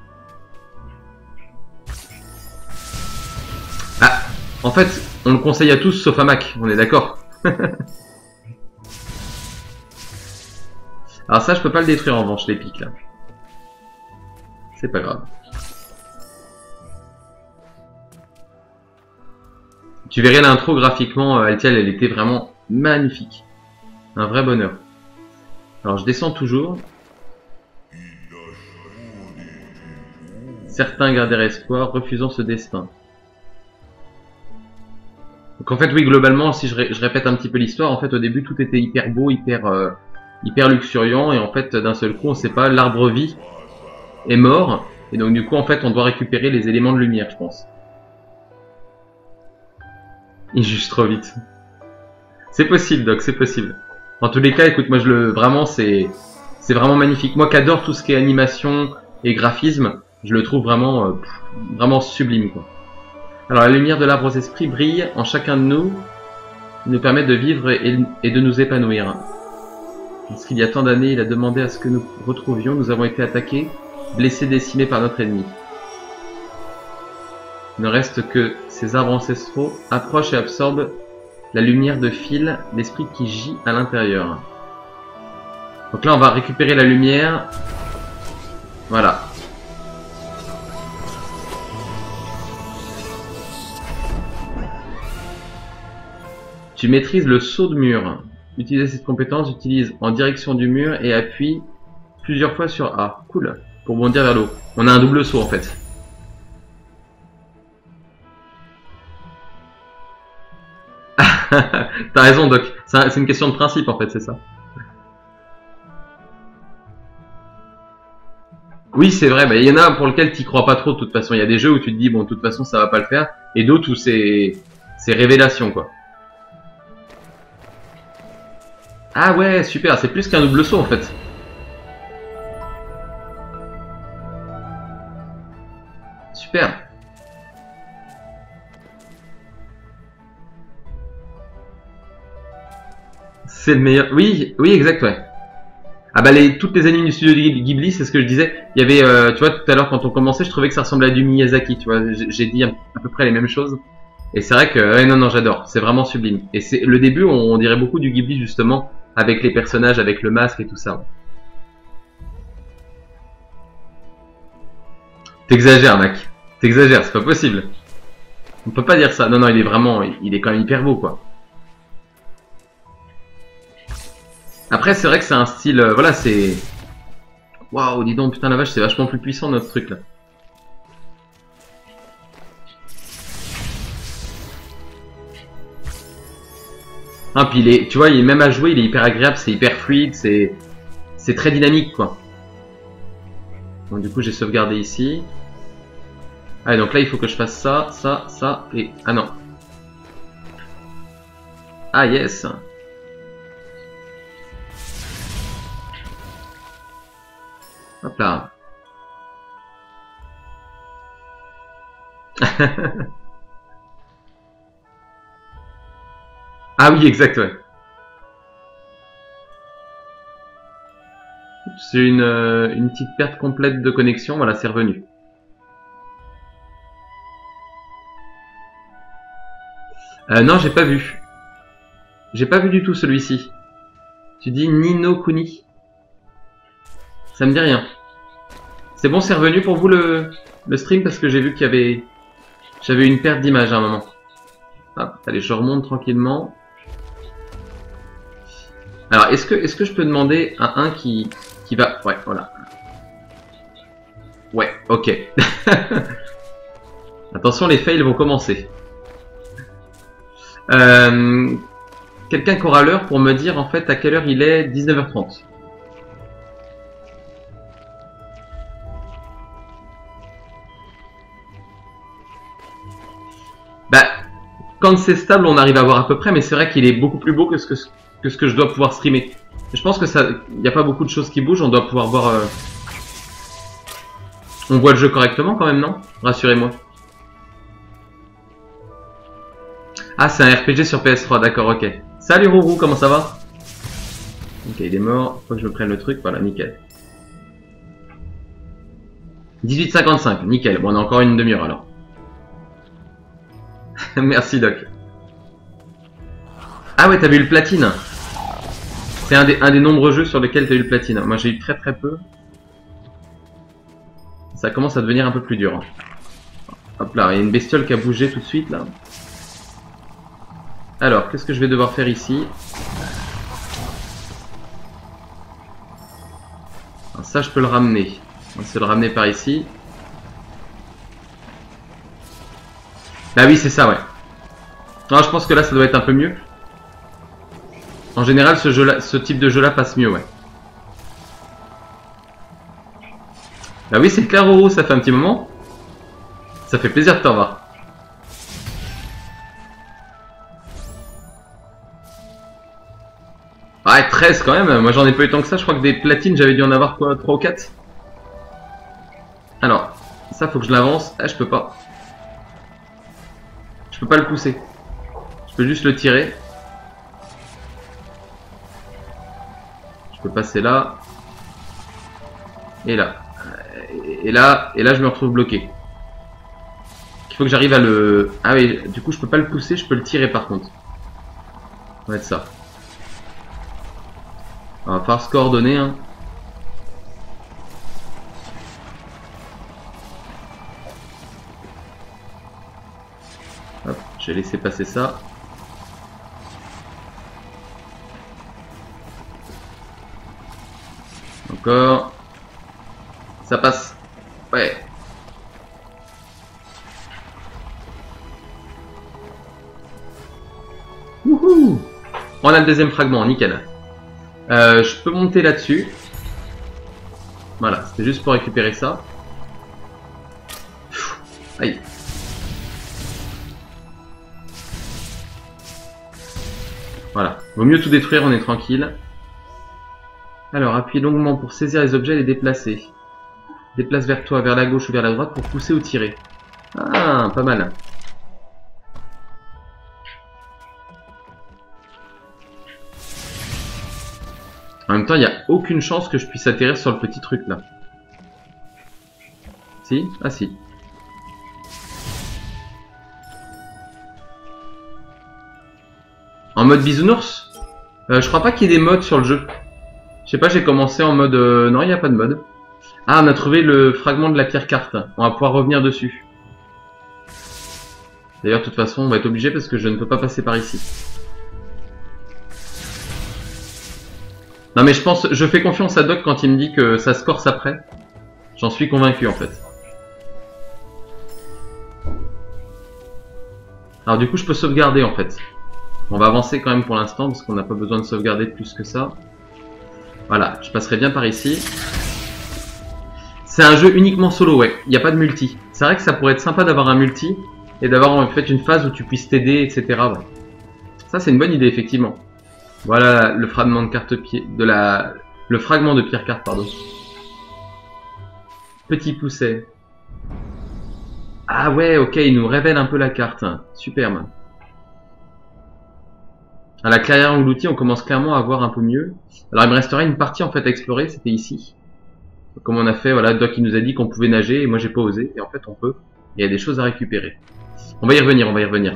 Ah, en fait, on le conseille à tous sauf à Mac, on est d'accord. Alors ça, je peux pas le détruire en revanche, les pics là. C'est pas grave. Tu verrais l'intro graphiquement, Altiel, elle était vraiment magnifique. Un vrai bonheur. Alors je descends toujours. Certains gardèrent espoir, refusant ce destin. Donc en fait, oui, globalement, si je, ré je répète un petit peu l'histoire, en fait, au début, tout était hyper beau, hyper, euh, hyper luxuriant, et en fait, d'un seul coup, on sait pas, l'arbre vie est mort, et donc du coup, en fait, on doit récupérer les éléments de lumière, je pense. Il juste trop vite. C'est possible, Doc, c'est possible. En tous les cas, écoute, moi, je le, vraiment, c'est, c'est vraiment magnifique. Moi, qui adore tout ce qui est animation et graphisme, je le trouve vraiment, euh, vraiment sublime, quoi. Alors, la lumière de l'arbre aux esprits brille en chacun de nous, nous permet de vivre et, et de nous épanouir. Parce qu'il y a tant d'années, il a demandé à ce que nous retrouvions, nous avons été attaqués, blessés, décimés par notre ennemi. Il ne reste que ces arbres ancestraux approchent et absorbent la lumière de fil, l'esprit qui gît à l'intérieur. Donc là, on va récupérer la lumière. Voilà. Tu maîtrises le saut de mur. Utiliser cette compétence, utilise en direction du mur et appuie plusieurs fois sur A. Cool. Pour bondir vers l'eau. On a un double saut en fait. T'as raison, Doc. C'est une question de principe en fait, c'est ça. Oui, c'est vrai. Bah, il y en a pour lesquels tu crois pas trop de toute façon. Il y a des jeux où tu te dis, bon, de toute façon, ça va pas le faire. Et d'autres où c'est c'est révélation, quoi. Ah ouais, super. C'est plus qu'un double saut en fait. super. C'est le meilleur. Oui, oui, exact, ouais. Ah bah les, toutes les animes du studio Ghibli, c'est ce que je disais. Il y avait, euh, tu vois, tout à l'heure quand on commençait, je trouvais que ça ressemblait à du Miyazaki, tu vois. J'ai dit à, à peu près les mêmes choses. Et c'est vrai que, ouais, non, non, j'adore. C'est vraiment sublime. Et c'est le début, on, on dirait beaucoup du Ghibli justement, avec les personnages, avec le masque et tout ça. T'exagères, mec. T'exagères, c'est pas possible. On peut pas dire ça. Non, non, il est vraiment, il est quand même hyper beau, quoi. Après, c'est vrai que c'est un style, euh, voilà, c'est... Waouh, dis donc, putain la vache, c'est vachement plus puissant notre truc, là. Ah, puis il est, tu vois, il est même à jouer, il est hyper agréable, c'est hyper fluide, c'est... C'est très dynamique, quoi. Donc du coup, j'ai sauvegardé ici. Ah, donc là, il faut que je fasse ça, ça, ça, et... Ah non. Ah, yes. Hop là. Ah oui, exact, ouais. C'est une, euh, une petite perte complète de connexion, voilà, c'est revenu. Euh, non, j'ai pas vu. J'ai pas vu du tout celui-ci. Tu dis Nino Kuni. Ça me dit rien. C'est bon, c'est revenu pour vous le, le stream parce que j'ai vu qu'il y avait... J'avais une perte d'image à un moment. Hop, allez, je remonte tranquillement. Alors, est-ce que, est-ce que je peux demander à un qui, qui va... Ouais, voilà. Ouais, ok. Attention, les fails vont commencer. Euh, Quelqu'un qui aura l'heure pour me dire en fait à quelle heure il est. Dix-neuf heures trente. Bah, quand c'est stable, on arrive à voir à peu près, mais c'est vrai qu'il est beaucoup plus beau que ce que, que ce que je dois pouvoir streamer. Je pense que ça, il n'y a pas beaucoup de choses qui bougent, on doit pouvoir voir... Euh... On voit le jeu correctement quand même, non? Rassurez-moi. Ah, c'est un R P G sur P S trois, d'accord, ok. Salut Rourou, comment ça va? Ok, il est mort, faut que je me prenne le truc, voilà, nickel. dix-huit cinquante-cinq, nickel. Bon, on a encore une demi-heure alors. Merci Doc. Ah ouais, t'as vu le platine. C'est un des, un des nombreux jeux sur lesquels t'as eu le platine. Moi j'ai eu très très peu. Ça commence à devenir un peu plus dur. Hein. Hop là, il y a une bestiole qui a bougé tout de suite là. Alors, qu'est-ce que je vais devoir faire ici? Alors, ça, je peux le ramener. On va se le ramener par ici. Ah oui, c'est ça, ouais. Non, je pense que là, ça doit être un peu mieux. En général, ce, jeu -là, ce type de jeu-là passe mieux, ouais. Bah oui, c'est clair, Roro, ça fait un petit moment. Ça fait plaisir de t'en voir. Ouais, treize quand même, moi j'en ai pas eu tant que ça, je crois que des platines j'avais dû en avoir quoi, trois ou quatre. Alors, ça faut que je l'avance, ah je peux pas. Je peux pas le pousser. Je peux juste le tirer. Je peux passer là. Et là. Et là, et là je me retrouve bloqué. Il faut que j'arrive à le... Ah oui, du coup je peux pas le pousser, je peux le tirer par contre. Ça va être ça. On va falloir se coordonner. Hein. Hop, je vais laisser passer ça. Encore. Ça passe. Ouais. Wouhou! On a le deuxième fragment, nickel. Euh, je peux monter là-dessus. Voilà, c'était juste pour récupérer ça. Aïe. Voilà, vaut mieux tout détruire, on est tranquille. Alors, appuie longuement pour saisir les objets et les déplacer. Déplace vers toi, vers la gauche ou vers la droite pour pousser ou tirer. Ah, pas mal. En même temps, il n'y a aucune chance que je puisse atterrir sur le petit truc là. Si? Ah si. En mode bisounours? euh, Je crois pas qu'il y ait des modes sur le jeu. Je sais pas, j'ai commencé en mode... Euh... Non, il n'y a pas de mode. Ah, on a trouvé le fragment de la pierre carte. On va pouvoir revenir dessus. D'ailleurs, de toute façon, on va être obligé parce que je ne peux pas passer par ici. Non mais je pense, je fais confiance à Doc quand il me dit que ça se corse après. J'en suis convaincu en fait. Alors du coup je peux sauvegarder en fait. On va avancer quand même pour l'instant parce qu'on n'a pas besoin de sauvegarder plus que ça. Voilà, je passerai bien par ici. C'est un jeu uniquement solo, ouais. Il n'y a pas de multi. C'est vrai que ça pourrait être sympa d'avoir un multi et d'avoir en fait une phase où tu puisses t'aider, et cetera. Ouais. Ça c'est une bonne idée effectivement. Voilà le fragment de carte pied, de la, le fragment de pierre carte, pardon. Petit pousset. Ah ouais, ok, il nous révèle un peu la carte. Superbe. À la clairière ou l'outil, on commence clairement à voir un peu mieux. Alors il me resterait une partie en fait à explorer, c'était ici. Comme on a fait, voilà, Doc il nous a dit qu'on pouvait nager et moi j'ai pas osé. Et en fait on peut. Il y a des choses à récupérer. On va y revenir, on va y revenir.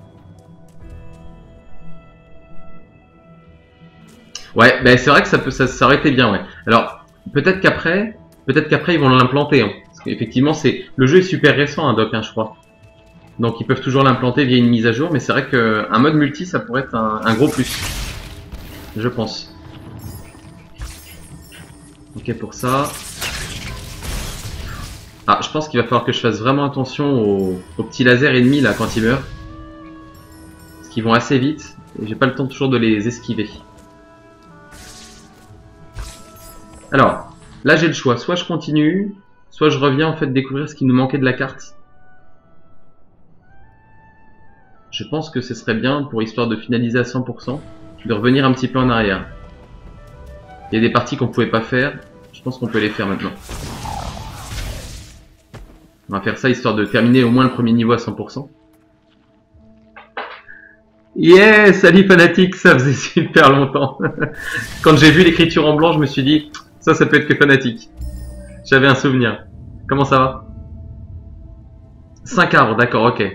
Ouais, ben c'est vrai que ça peut, ça, ça aurait été bien, ouais. Alors, peut-être qu'après, peut-être qu'après ils vont l'implanter, hein. Parce qu'effectivement, c'est, le jeu est super récent, hein, Doc, hein, je crois. Donc ils peuvent toujours l'implanter via une mise à jour, mais c'est vrai qu'un mode multi, ça pourrait être un, un gros plus. Je pense. Ok, pour ça. Ah, je pense qu'il va falloir que je fasse vraiment attention aux, aux petits lasers ennemis, là, quand ils meurent. Parce qu'ils vont assez vite, et j'ai pas le temps toujours de les esquiver. Alors, là j'ai le choix, soit je continue, soit je reviens en fait découvrir ce qui nous manquait de la carte. Je pense que ce serait bien, pour histoire de finaliser à cent pour cent, de revenir un petit peu en arrière. Il y a des parties qu'on pouvait pas faire, je pense qu'on peut les faire maintenant. On va faire ça histoire de terminer au moins le premier niveau à cent pour cent. Yes, salut fanatique, ça faisait super longtemps. Quand j'ai vu l'écriture en blanc, je me suis dit... Ça, ça peut être que fanatique. J'avais un souvenir. Comment ça va? cinq arbres, d'accord, ok.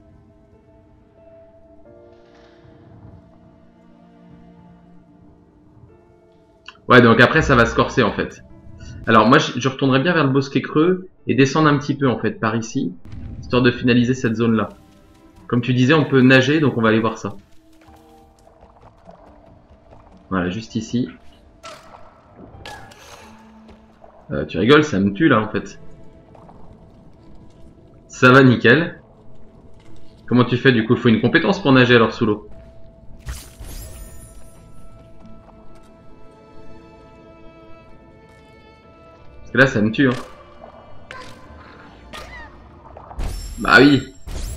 Ouais, donc après, ça va se corser, en fait. Alors, moi, je retournerai bien vers le bosquet creux et descendre un petit peu, en fait, par ici, histoire de finaliser cette zone-là. Comme tu disais, on peut nager, donc on va aller voir ça. Voilà, juste ici. Euh, tu rigoles, ça me tue là en fait. Ça va nickel. Comment tu fais du coup? Il faut une compétence pour nager alors sous l'eau. Parce que là ça me tue hein. Bah oui.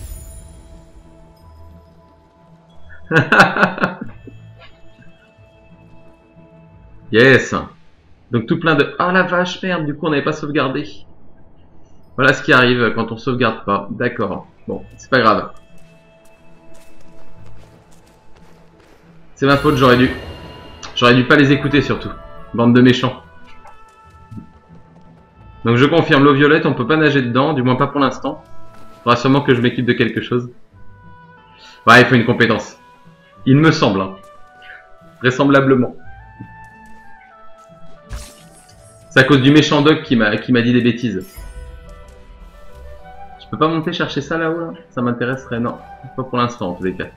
Yes. Donc tout plein de... Ah la vache, merde, du coup on n'avait pas sauvegardé. Voilà ce qui arrive quand on sauvegarde pas. D'accord. Bon, c'est pas grave. C'est ma faute, j'aurais dû... J'aurais dû pas les écouter surtout. Bande de méchants. Donc je confirme, l'eau violette, on peut pas nager dedans, du moins pas pour l'instant. Il faudra sûrement que je m'équipe de quelque chose. Ouais, il faut une compétence. Il me semble, hein. Vraisemblablement. C'est à cause du méchant Doc qui m'a qui m'a dit des bêtises. Je peux pas monter chercher ça là-haut là? Ça m'intéresserait, non. Pas pour l'instant en tous les cas.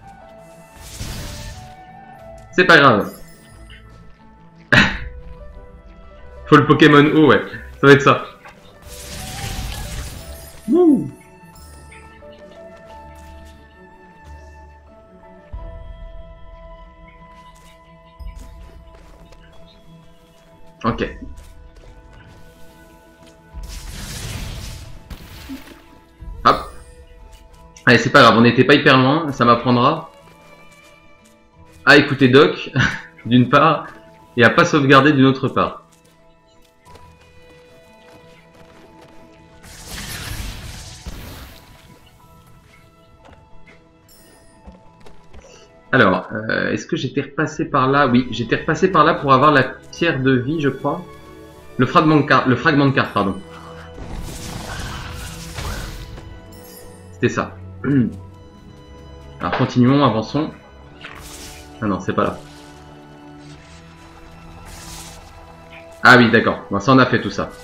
C'est pas grave. Faut le Pokémon haut, ouais. Ça va être ça. Wouh. Ok. Hop. Allez, c'est pas grave, on n'était pas hyper loin, ça m'apprendra à écouter Doc, d'une part, et à pas sauvegarder d'une autre part. Alors, euh, est-ce que j'étais repassé par là? Oui, j'étais repassé par là pour avoir la pierre de vie, je crois. Le fragment de carte, le fragment de carte, pardon. C'était ça. Alors, continuons, avançons. Ah non, c'est pas là. Ah oui, d'accord. Bon, ça, on a fait tout ça.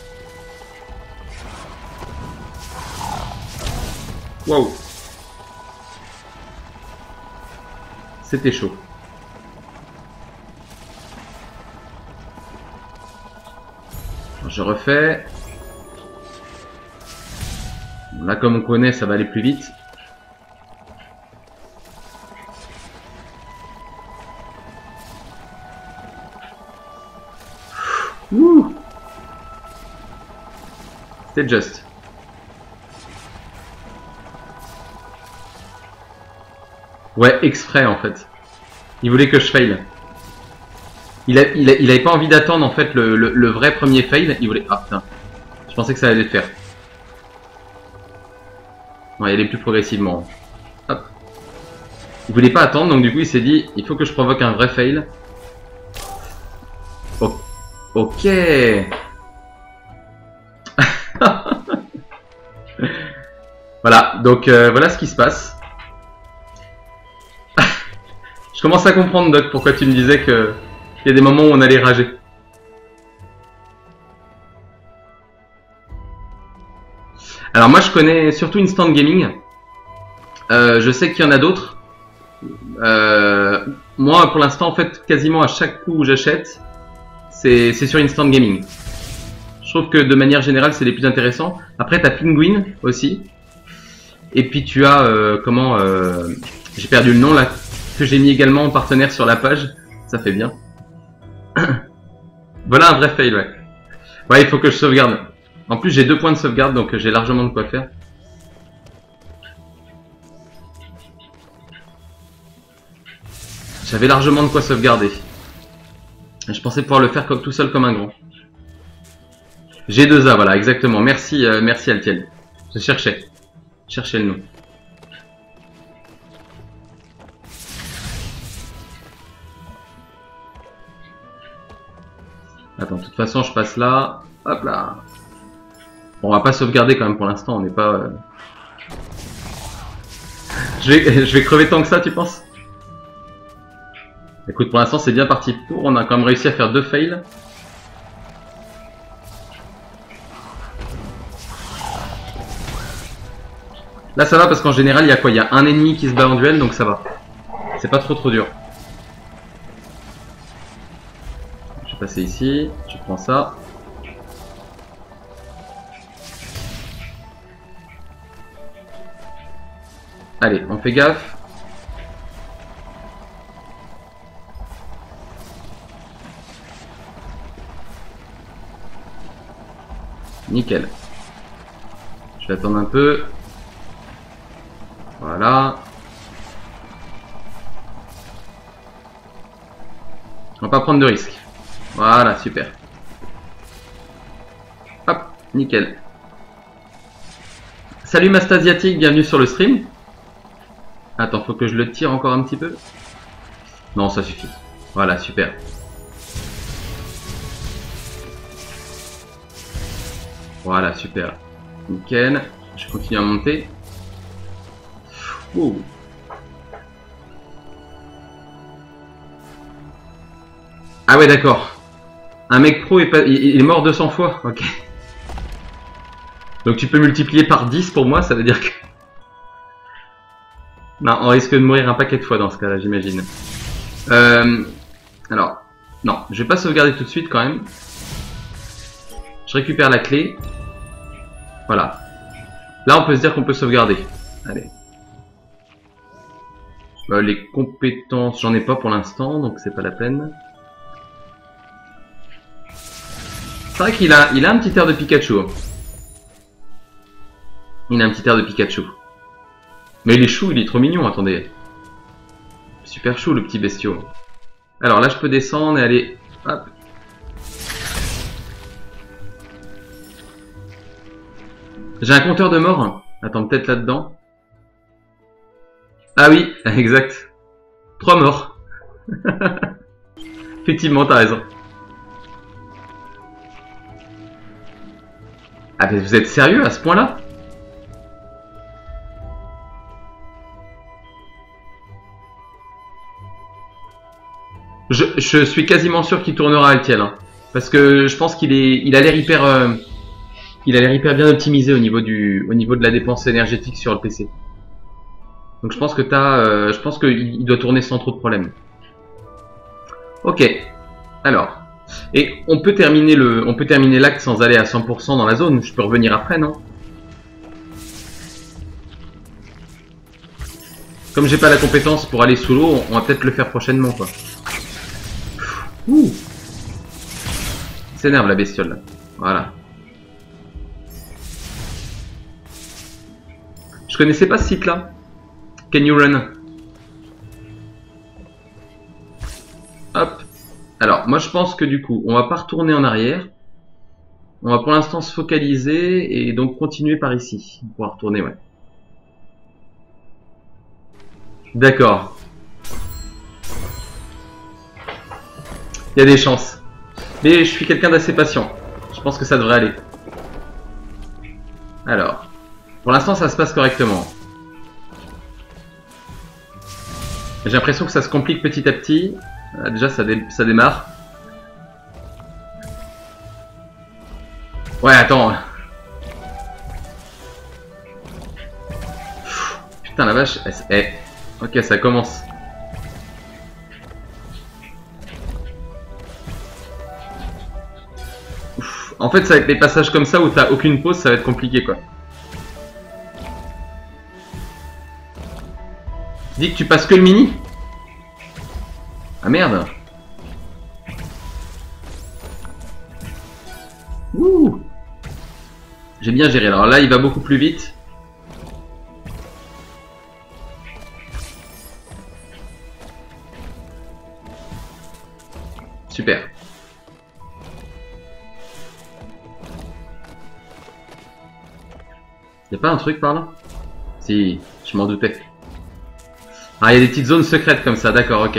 Wow. C'était chaud. Je refais. Là, comme on connaît, ça va aller plus vite. Ouh. C'était juste. Ouais, exprès en fait. Il voulait que je fail. Il, a, il, a, il avait pas envie d'attendre en fait le, le, le vrai premier fail. Il voulait. Ah putain. Je pensais que ça allait le faire. Ouais, il allait plus progressivement. Hop. Il voulait pas attendre, donc du coup il s'est dit il faut que je provoque un vrai fail. Oh. Ok. Voilà, donc euh, voilà ce qui se passe. Je commence à comprendre, Doc, pourquoi tu me disais que il y a des moments où on allait rager. Alors moi je connais surtout Instant Gaming. Euh, je sais qu'il y en a d'autres. Euh, moi pour l'instant en fait quasiment à chaque coup où j'achète, c'est sur Instant Gaming. Je trouve que de manière générale c'est les plus intéressants. Après t'as Penguin aussi. Et puis tu as euh, comment euh, j'ai perdu le nom là, que j'ai mis également en partenaire sur la page. Ça fait bien. Voilà un vrai fail, ouais. Ouais, il faut que je sauvegarde. En plus j'ai deux points de sauvegarde, donc j'ai largement de quoi faire. J'avais largement de quoi sauvegarder. Je pensais pouvoir le faire comme tout seul comme un grand. G deux A, voilà, exactement. Merci, euh, merci Altiel. Je cherchais. Je cherchais le nom. Attends, de toute façon, je passe là. Hop là. Bon, on va pas sauvegarder quand même pour l'instant, on n'est pas... Euh... Je vais, je vais crever tant que ça, tu penses? Écoute, pour l'instant, c'est bien parti pour. On a quand même réussi à faire deux fails. Là, ça va parce qu'en général, il y a quoi? Il y a un ennemi qui se bat en duel, donc ça va. C'est pas trop trop dur. Je vais passer ici. Je prends ça. Allez, on fait gaffe. Nickel. Je vais attendre un peu. Voilà. On va pas prendre de risques. Voilà, super. Hop, nickel. Salut Mastasiatique, bienvenue sur le stream. Attends, faut que je le tire encore un petit peu. Non, ça suffit. Voilà, super. Voilà, super. Nickel. Je continue à monter. Ouh. Ah ouais, d'accord. Un mec pro est, pas, il est mort deux cents fois. Ok. Donc tu peux multiplier par dix pour moi, ça veut dire que... Non, on risque de mourir un paquet de fois dans ce cas-là, j'imagine. Euh, alors, non, je vais pas sauvegarder tout de suite quand même. Je récupère la clé. Voilà. Là, on peut se dire qu'on peut sauvegarder. Allez. Euh, les compétences, j'en ai pas pour l'instant, donc c'est pas la peine. C'est vrai qu'il a, il a un petit air de Pikachu. Il a un petit air de Pikachu. Mais il est chou, il est trop mignon, attendez. Super chou le petit bestiau. Alors là je peux descendre et aller... Hop. J'ai un compteur de mort. Attends, peut-être là-dedans. Ah oui, exact. Trois morts. Effectivement, t'as raison. Ah mais vous êtes sérieux à ce point-là? je, je suis quasiment sûr qu'il tournera Altiel. Hein, parce que je pense qu'il est, il a l'air hyper, euh, il a l'air hyper bien optimisé au niveau du, au niveau de la dépense énergétique sur le P C. Donc je pense que t'as, euh, je pense qu'il doit tourner sans trop de problèmes. Ok. Alors. Et on peut terminer le, on peut terminer l'acte sans aller à cent pour cent dans la zone. Je peux revenir après, non? Comme j'ai pas la compétence pour aller sous l'eau, on va peut-être le faire prochainement, quoi. Ouh. S'énerve la bestiole, là. Voilà. Je connaissais pas ce site-là. Can you run? Hop. Alors, moi je pense que du coup, on va pas retourner en arrière. On va pour l'instant se focaliser et donc continuer par ici. On pourra retourner, ouais. D'accord. Il y a des chances. Mais je suis quelqu'un d'assez patient. Je pense que ça devrait aller. Alors. Pour l'instant, ça se passe correctement. J'ai l'impression que ça se complique petit à petit. Ah, déjà, ça, dé ça démarre. Ouais, attends. Putain, la vache. Eh, ok, ça commence. Ouf. En fait, ça va être les passages comme ça où t'as aucune pause, ça va être compliqué, quoi. Tu dis que tu passes que le mini? Ah merde. Ouh. J'ai bien géré. Alors là, il va beaucoup plus vite. Super. Y'a pas un truc par là? Si, je m'en doutais. Ah, il y a des petites zones secrètes comme ça, d'accord, ok.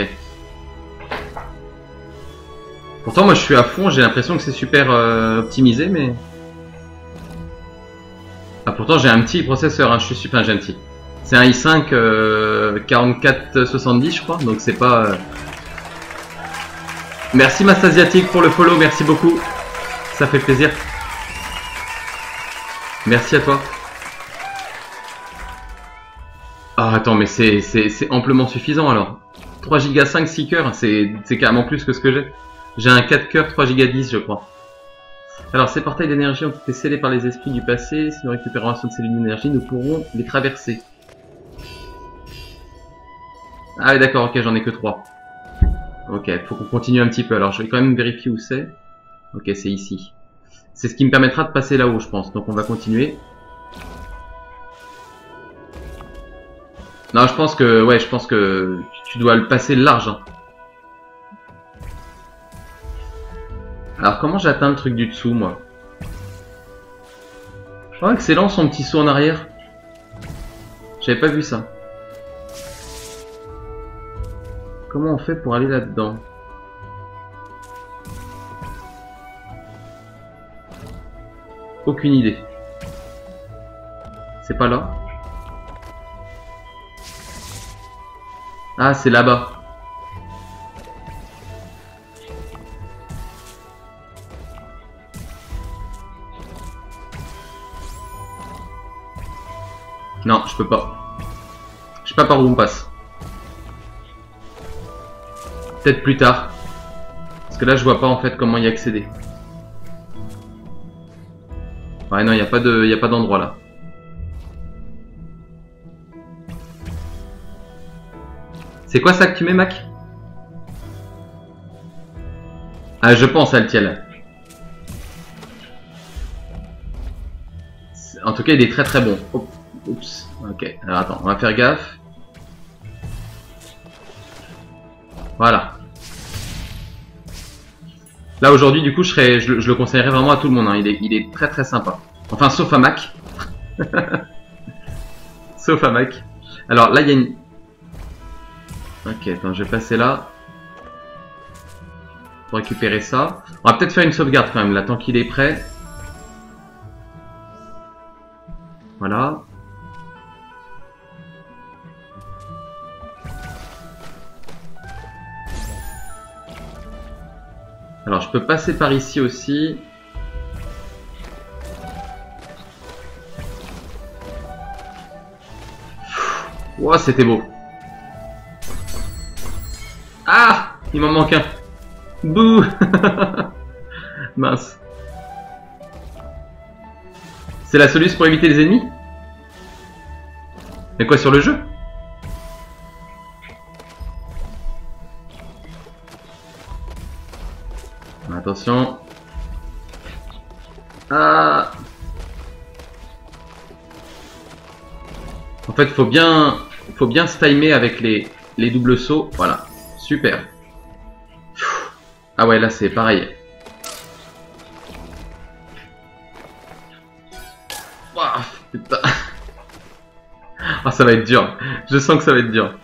Pourtant, moi je suis à fond, j'ai l'impression que c'est super euh, optimisé, mais... Ah, pourtant j'ai un petit processeur, hein, je suis super, j'ai un petit. C'est un i cinq euh, quarante-quatre soixante-dix, je crois, donc c'est pas... Euh... Merci Mastasiatique pour le follow, merci beaucoup. Ça fait plaisir. Merci à toi. Ah, attends, mais c'est amplement suffisant alors. trois giga cinq, six cœurs, c'est carrément plus que ce que j'ai. J'ai un quatre cœurs, trois giga dix, je crois. Alors, ces portails d'énergie ont été scellés par les esprits du passé. Si nous récupérons un seul de cellules d'énergie, nous pourrons les traverser. Ah oui, d'accord, ok, j'en ai que trois. Ok, faut qu'on continue un petit peu. Alors, je vais quand même vérifier où c'est. Ok, c'est ici. C'est ce qui me permettra de passer là-haut, je pense. Donc, on va continuer. Non, je pense que, ouais, je pense que tu dois le passer large. Hein. Alors, comment j'atteins le truc du dessous, moi? Oh, excellent, son petit saut en arrière. J'avais pas vu ça. Comment on fait pour aller là-dedans? Aucune idée. C'est pas là? Ah, c'est là-bas. Non, je peux pas. Je sais pas par où on passe. Peut-être plus tard. Parce que là, je vois pas en fait comment y accéder. Ouais, non, il n'y a pas de, y a pas d'endroit là. C'est quoi ça que tu mets, Mac? Ah, je pense, Altiel. En tout cas, il est très très bon. Oups. Ok, alors attends, on va faire gaffe. Voilà. Là, aujourd'hui, du coup, je, serais, je, je le conseillerais vraiment à tout le monde. Hein. Il, est, il est très très sympa. Enfin, sauf à Mac. Sauf à Mac. Alors là, il y a une... Ok, attends, je vais passer là. Pour récupérer ça. On va peut-être faire une sauvegarde quand même, là, tant qu'il est prêt. Voilà. Alors, je peux passer par ici aussi. Ouah, c'était beau. Ah, il m'en manque un. Bouh. Mince. C'est la solution pour éviter les ennemis? Mais quoi, sur le jeu? Attention. Ah. En fait, faut bien, faut bien se timer avec les, les doubles sauts. Voilà. Super. Ah ouais, là c'est pareil. Waouh, putain. Ah, ça va être dur. Je sens que ça va être dur.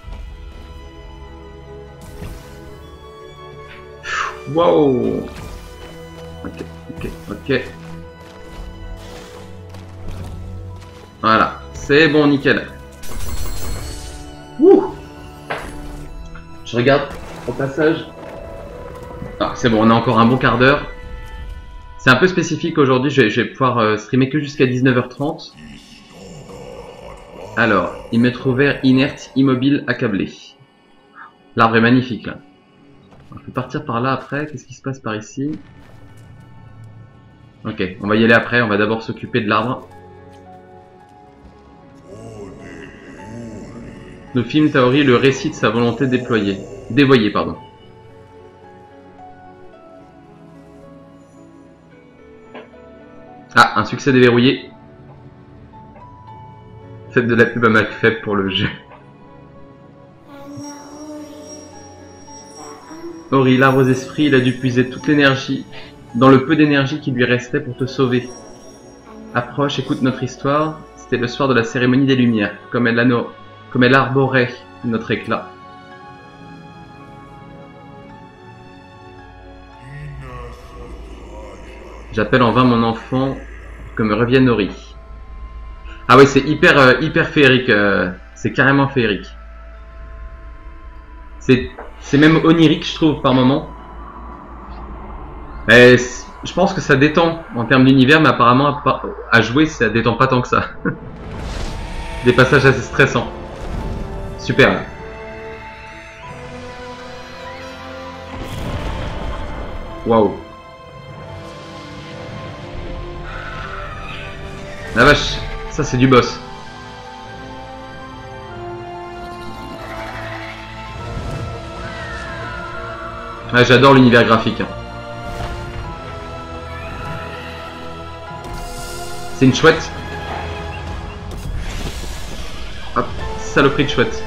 Wow. Ok, ok, ok. Voilà, c'est bon, nickel. Ouh. Je regarde au passage. Ah, c'est bon, on a encore un bon quart d'heure. C'est un peu spécifique aujourd'hui, je, je vais pouvoir euh, streamer que jusqu'à dix-neuf heures trente. Alors, il me trouve vert, inerte, immobile, accablé. L'arbre est magnifique là. On peut partir par là après. Qu'est-ce qui se passe par ici? Ok, on va y aller après. On va d'abord s'occuper de l'arbre. Le film Taori, le récit de sa volonté déployée. Dévoyée, pardon. Ah, un succès déverrouillé. Faites de la pub à McFeb pour le jeu. Ori, l'arbre aux esprits, il a dû puiser toute l'énergie, dans le peu d'énergie qui lui restait pour te sauver. Approche, écoute notre histoire. C'était le soir de la cérémonie des Lumières, comme elle, ano... comme elle arborait notre éclat. J'appelle en vain mon enfant, que me revienne Ori. Ah oui, c'est hyper, euh, hyper féerique, euh, c'est carrément féerique. C'est... C'est même onirique, je trouve, par moment. Et je pense que ça détend en termes d'univers, mais apparemment, à jouer, ça détend pas tant que ça. Des passages assez stressants. Super. Waouh. La vache, ça c'est du boss. Ah, j'adore l'univers graphique. C'est une chouette. Hop, saloperie de chouette.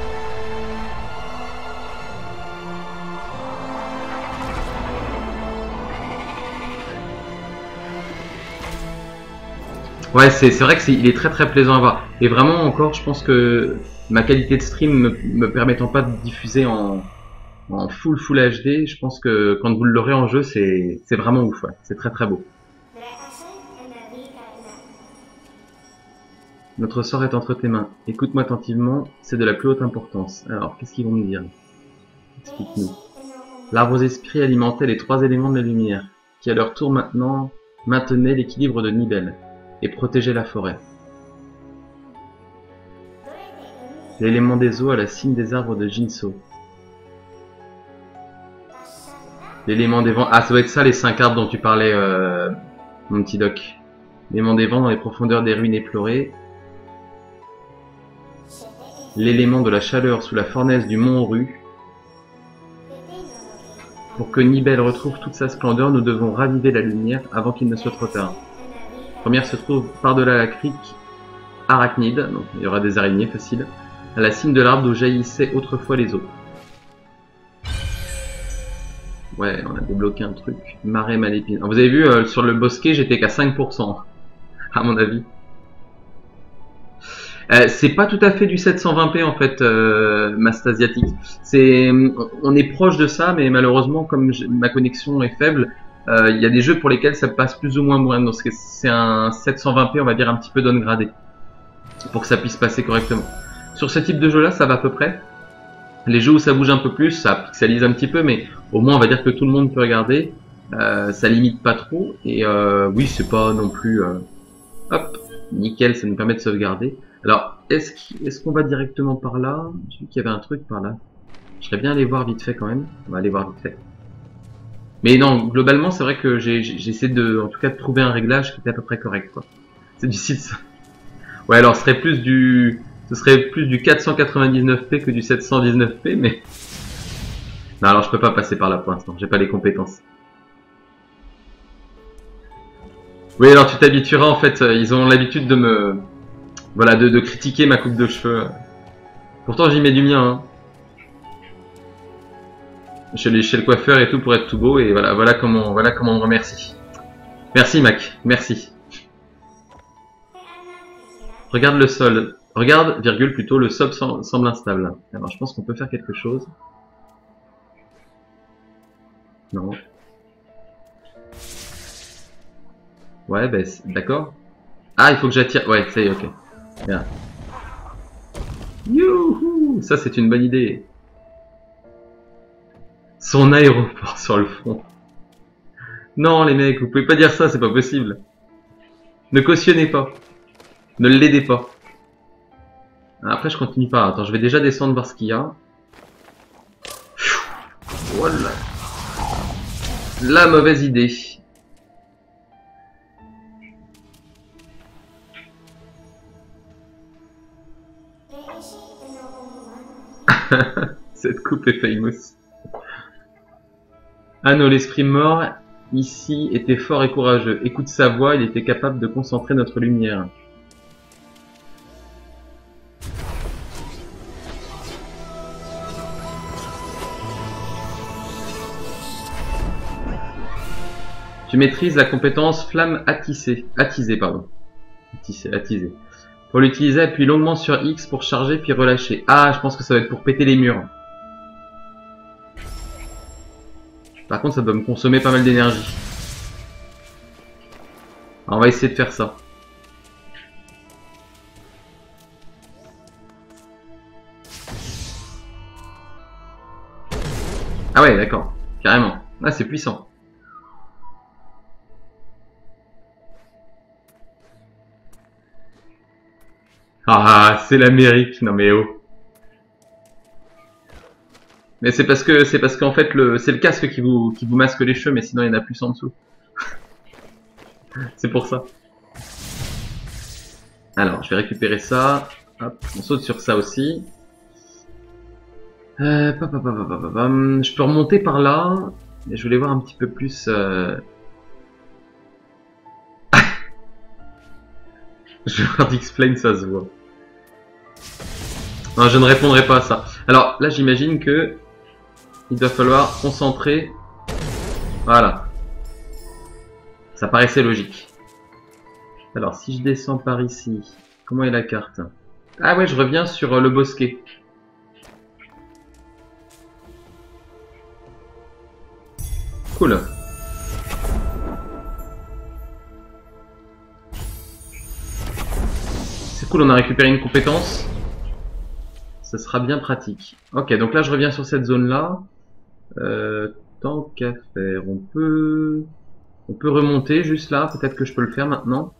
Ouais, c'est vrai que c'est il est très très plaisant à voir. Et vraiment encore, je pense que ma qualité de stream me, me permettant pas de diffuser en en full full H D, je pense que quand vous l'aurez en jeu, c'est c'est vraiment ouf, ouais. C'est très très beau. Notre sort est entre tes mains. Écoute-moi attentivement, c'est de la plus haute importance. Alors, qu'est-ce qu'ils vont me dire? Explique-nous. L'arbre aux esprits alimentait les trois éléments de la lumière, qui à leur tour maintenant maintenaient l'équilibre de Nibel et protégeaient la forêt. L'élément des eaux à la cime des arbres de Jinso. L'élément des vents... Ah, ça doit être ça les cinq arbres dont tu parlais, euh, mon petit doc. L'élément des vents dans les profondeurs des ruines éplorées. L'élément de la chaleur sous la fournaise du mont Ru. Pour que Nibel retrouve toute sa splendeur, nous devons raviver la lumière avant qu'il ne soit trop tard. La première se trouve par-delà la crique arachnide, donc il y aura des araignées faciles, à la cime de l'arbre d'où jaillissaient autrefois les eaux. Ouais, on a débloqué un truc. Marée malépine. Vous avez vu, euh, sur le bosquet, j'étais qu'à cinq pour cent, à mon avis. Euh, c'est pas tout à fait du sept cent vingt p en fait, euh, Mastasiatique. C'est, on est proche de ça, mais malheureusement, comme ma connexion est faible, il euh, y a des jeux pour lesquels ça passe plus ou moins bien. Donc c'est un sept cent vingt p, on va dire un petit peu downgradé, pour que ça puisse passer correctement. Sur ce type de jeu-là, ça va à peu près. Les jeux où ça bouge un peu plus, ça pixelise un petit peu, mais au moins on va dire que tout le monde peut regarder. Euh, ça limite pas trop, et euh, oui, c'est pas non plus... Euh... Hop, nickel, ça nous permet de sauvegarder. Alors, est-ce qu'on est qu'on va directement par là? J'ai vu qu'il y avait un truc par là. Je serais bien allé voir vite fait quand même. On va aller voir vite fait. Mais non, globalement, c'est vrai que j'ai essayé de, en tout cas, de trouver un réglage qui était à peu près correct, quoi. C'est difficile ça. Ouais, alors ce serait plus du, ce serait plus du quatre cent quatre-vingt-dix-neuf p que du sept cent dix-neuf p, mais non, alors je peux pas passer par là pour l'instant. J'ai pas les compétences. Oui, alors tu t'habitueras en fait. Ils ont l'habitude de me, voilà, de, de critiquer ma coupe de cheveux. Pourtant, j'y mets du mien. Hein. Chez, les, chez le coiffeur et tout pour être tout beau, et voilà, voilà comment, voilà comment on me remercie. Merci Mac, merci. Regarde le sol. Regarde, virgule, plutôt, le sol semble instable. Alors, je pense qu'on peut faire quelque chose. Non. Ouais, ben, d'accord. Ah, il faut que j'attire. Ouais, ça y est, ok. Bien. Youhou! Ça, c'est une bonne idée. Son aéroport sur le front. Non, les mecs, vous pouvez pas dire ça, c'est pas possible. Ne cautionnez pas. Ne l'aidez pas. Après, je continue pas. Attends, je vais déjà descendre voir ce qu'il y a. Voilà. La mauvaise idée. Cette coupe est famous. Anno, l'esprit mort, ici, était fort et courageux. Écoute sa voix, il était capable de concentrer notre lumière. Tu maîtrises la compétence flamme attisée. Attisée, pardon. Attisée, attisée. Pour l'utiliser, appuie longuement sur X pour charger puis relâcher. Ah, je pense que ça va être pour péter les murs. Par contre, ça doit me consommer pas mal d'énergie. On va essayer de faire ça. Ah ouais, d'accord. Carrément. Ah, c'est puissant. Ah, c'est l'Amérique. Non mais oh. Mais c'est parce que c'est parce qu'en fait le c'est le casque qui vous qui vous masque les cheveux, mais sinon il y en a plus en dessous. C'est pour ça. Alors, je vais récupérer ça. Hop, on saute sur ça aussi. Euh, pa, pa, pa, pa, pa, pa, je peux remonter par là, mais je voulais voir un petit peu plus. Euh... Je vais explain, ça se voit. Non, je ne répondrai pas à ça. Alors là, j'imagine que il doit falloir concentrer. Voilà. Ça paraissait logique. Alors, si je descends par ici, comment est la carte? Ah ouais, je reviens sur le bosquet. Cool. C'est cool, on a récupéré une compétence. Ça sera bien pratique. Ok, donc là je reviens sur cette zone-là. Euh, tant qu'à faire, on peut... On peut remonter juste là. Peut-être que je peux le faire maintenant.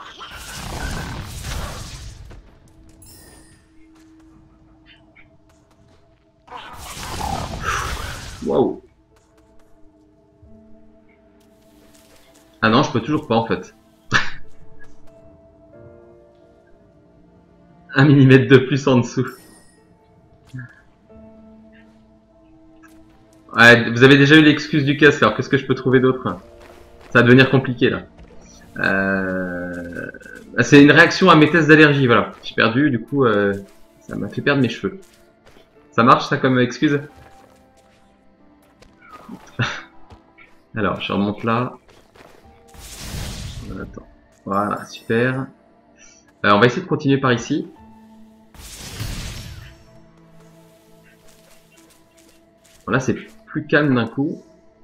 Waouh. Ah non, je peux toujours pas en fait. Un millimètre de plus en dessous. Ouais, vous avez déjà eu l'excuse du casque, alors qu'est-ce que je peux trouver d'autre? Ça va devenir compliqué là. Euh... C'est une réaction à mes tests d'allergie, voilà. J'ai perdu, du coup, euh... ça m'a fait perdre mes cheveux. Ça marche ça comme excuse? Alors, je remonte là. Attends. Voilà, super. Euh, on va essayer de continuer par ici. Voilà, c'est plus calme d'un coup.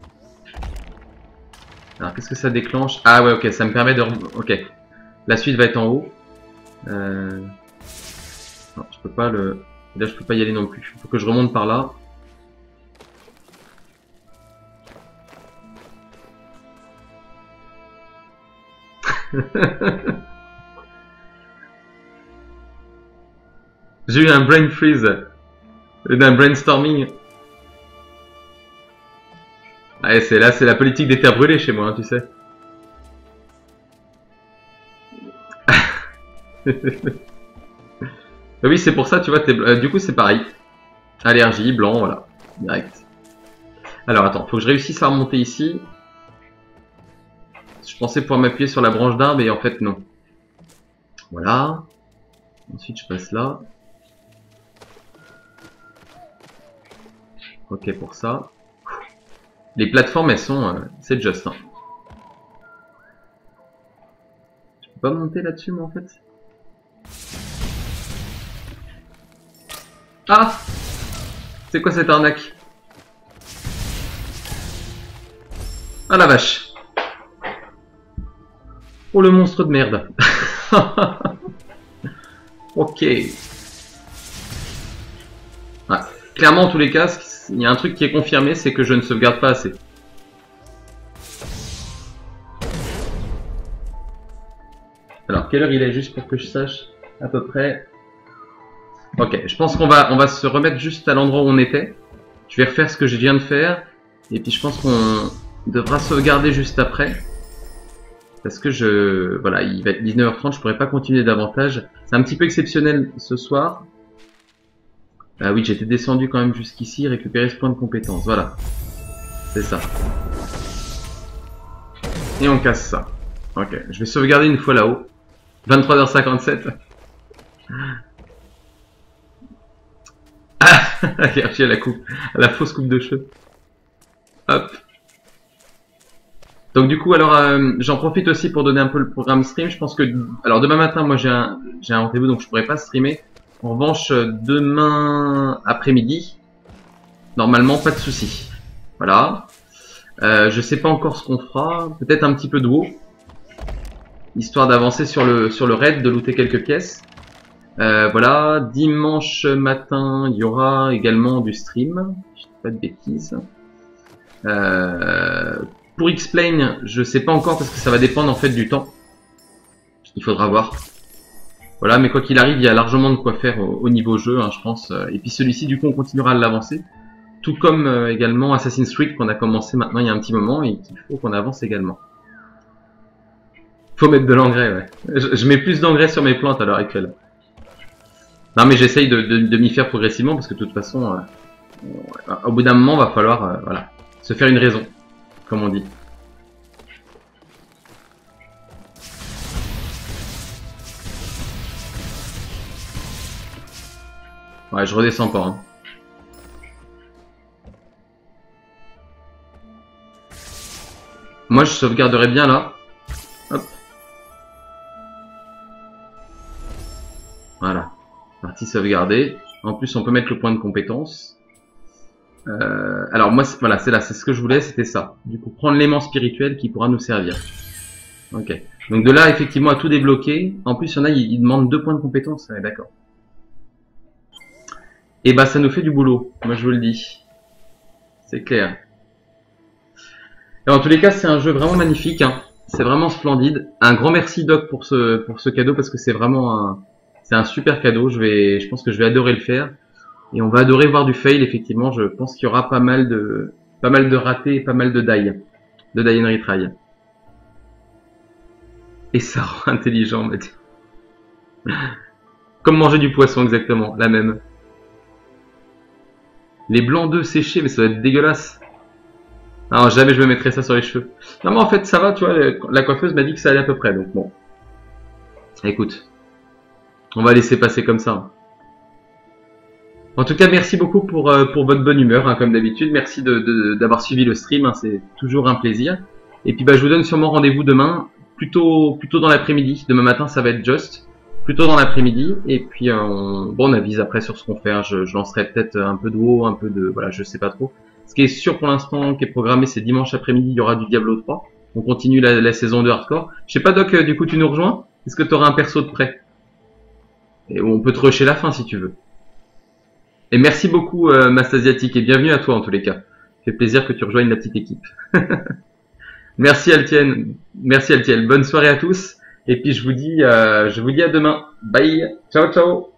Alors, qu'est-ce que ça déclenche? Ah ouais, ok, ça me permet de... Ok. La suite va être en haut. Euh... Non, je peux pas le... Là, je peux pas y aller non plus. Il faut que je remonte par là. J'ai eu un brain freeze. D'un brainstorming. Ah, c'est là, c'est la politique des terres brûlées chez moi, hein, tu sais. Oui, c'est pour ça, tu vois, euh, du coup, c'est pareil. Allergie, blanc, voilà. Direct. Alors, attends, faut que je réussisse à remonter ici. Je pensais pouvoir m'appuyer sur la branche d'arbre, et en fait, non. Voilà. Ensuite, je passe là. Ok, pour ça. Les plateformes, elles sont... Euh, c'est juste, hein. Je peux pas monter là-dessus, moi, en fait. Ah! C'est quoi cette arnaque? Ah la vache! Oh le monstre de merde! Ok. Ouais. Clairement, en tous les cas, il y a un truc qui est confirmé, c'est que je ne sauvegarde pas assez. Alors, quelle heure il est, juste pour que je sache à peu près? Ok, je pense qu'on va, on va se remettre juste à l'endroit où on était. Je vais refaire ce que je viens de faire. Et puis je pense qu'on devra sauvegarder juste après. Parce que je... Voilà, il va être dix-neuf heures trente, je pourrais pas continuer davantage. C'est un petit peu exceptionnel ce soir. Ah oui, j'étais descendu quand même jusqu'ici, récupérer ce point de compétence. Voilà. C'est ça. Et on casse ça. Ok, je vais sauvegarder une fois là-haut. vingt-trois heures cinquante-sept. Regarde, à la coupe, à la fausse coupe de cheveux. Hop. Donc du coup, alors euh, j'en profite aussi pour donner un peu le programme stream. Je pense que, alors demain matin, moi j'ai un, j'ai un rendez-vous, donc je pourrais pas streamer. En revanche, demain après-midi, normalement pas de souci. Voilà. Euh, je sais pas encore ce qu'on fera. Peut-être un petit peu de WoW, histoire d'avancer sur le sur le raid, de looter quelques pièces. Euh, voilà, dimanche matin, il y aura également du stream. Je dis pas de bêtises. Euh, pour X-Plane, je sais pas encore parce que ça va dépendre en fait du temps. Il faudra voir. Voilà, mais quoi qu'il arrive, il y a largement de quoi faire au, au niveau jeu, hein, je pense. Et puis celui-ci, du coup, on continuera à l'avancer. Tout comme euh, également Assassin's Creed qu'on a commencé maintenant il y a un petit moment et qu'il faut qu'on avance également. Faut mettre de l'engrais, ouais. Je, je mets plus d'engrais sur mes plantes à l'heure actuelle. Non mais j'essaye de, de, de m'y faire progressivement parce que de toute façon, euh, au bout d'un moment, va falloir euh, voilà, se faire une raison, comme on dit. Ouais, je redescends pas. Hein. Moi, je sauvegarderais bien là. Hop. Voilà. Partie sauvegardée. En plus, on peut mettre le point de compétence. Euh, alors moi, voilà, c'est là, c'est ce que je voulais, c'était ça. Du coup, prendre l'aimant spirituel qui pourra nous servir. Ok. Donc de là, effectivement, à tout débloquer. En plus, il y en a, ils demandent deux points de compétence. Ouais, d'accord. Et bah, ça nous fait du boulot. Moi, je vous le dis. C'est clair. Et en tous les cas, c'est un jeu vraiment magnifique. Hein. C'est vraiment splendide. Un grand merci Doc pour ce pour ce cadeau parce que c'est vraiment un c'est un super cadeau. Je vais, je pense que je vais adorer le faire. Et on va adorer voir du fail, effectivement. Je pense qu'il y aura pas mal de, pas mal de ratés et pas mal de die. De die and retry. Et ça rend intelligent, m'a dit. Comme manger du poisson, exactement. La même. Les blancs d'œufs séchés, mais ça va être dégueulasse. Non, jamais je me mettrai ça sur les cheveux. Non, mais en fait, ça va, tu vois. La coiffeuse m'a dit que ça allait à peu près, donc bon. Écoute. On va laisser passer comme ça. En tout cas, merci beaucoup pour, euh, pour votre bonne humeur, hein, comme d'habitude. Merci de, de, d'avoir suivi le stream, hein, c'est toujours un plaisir. Et puis, bah, je vous donne sûrement rendez-vous demain, plutôt, plutôt dans l'après-midi. Demain matin, ça va être Just, plutôt dans l'après-midi. Et puis, euh, on, bon, on avise après sur ce qu'on fait. Hein. Je, je lancerai peut-être un peu de WoW, un peu de, voilà, je sais pas trop. Ce qui est sûr pour l'instant, qui est programmé, c'est dimanche après-midi, il y aura du Diablo trois. On continue la, la saison de hardcore. Je sais pas Doc, euh, du coup tu nous rejoins? Est-ce que tu auras un perso de prêt? Et on peut te rusher la fin si tu veux. Et merci beaucoup euh, Mastasiatique et bienvenue à toi en tous les cas. Ça fait plaisir que tu rejoignes la petite équipe. Merci Altienne, merci Altienne. Bonne soirée à tous. Et puis je vous dis, euh, je vous dis à demain. Bye. Ciao ciao.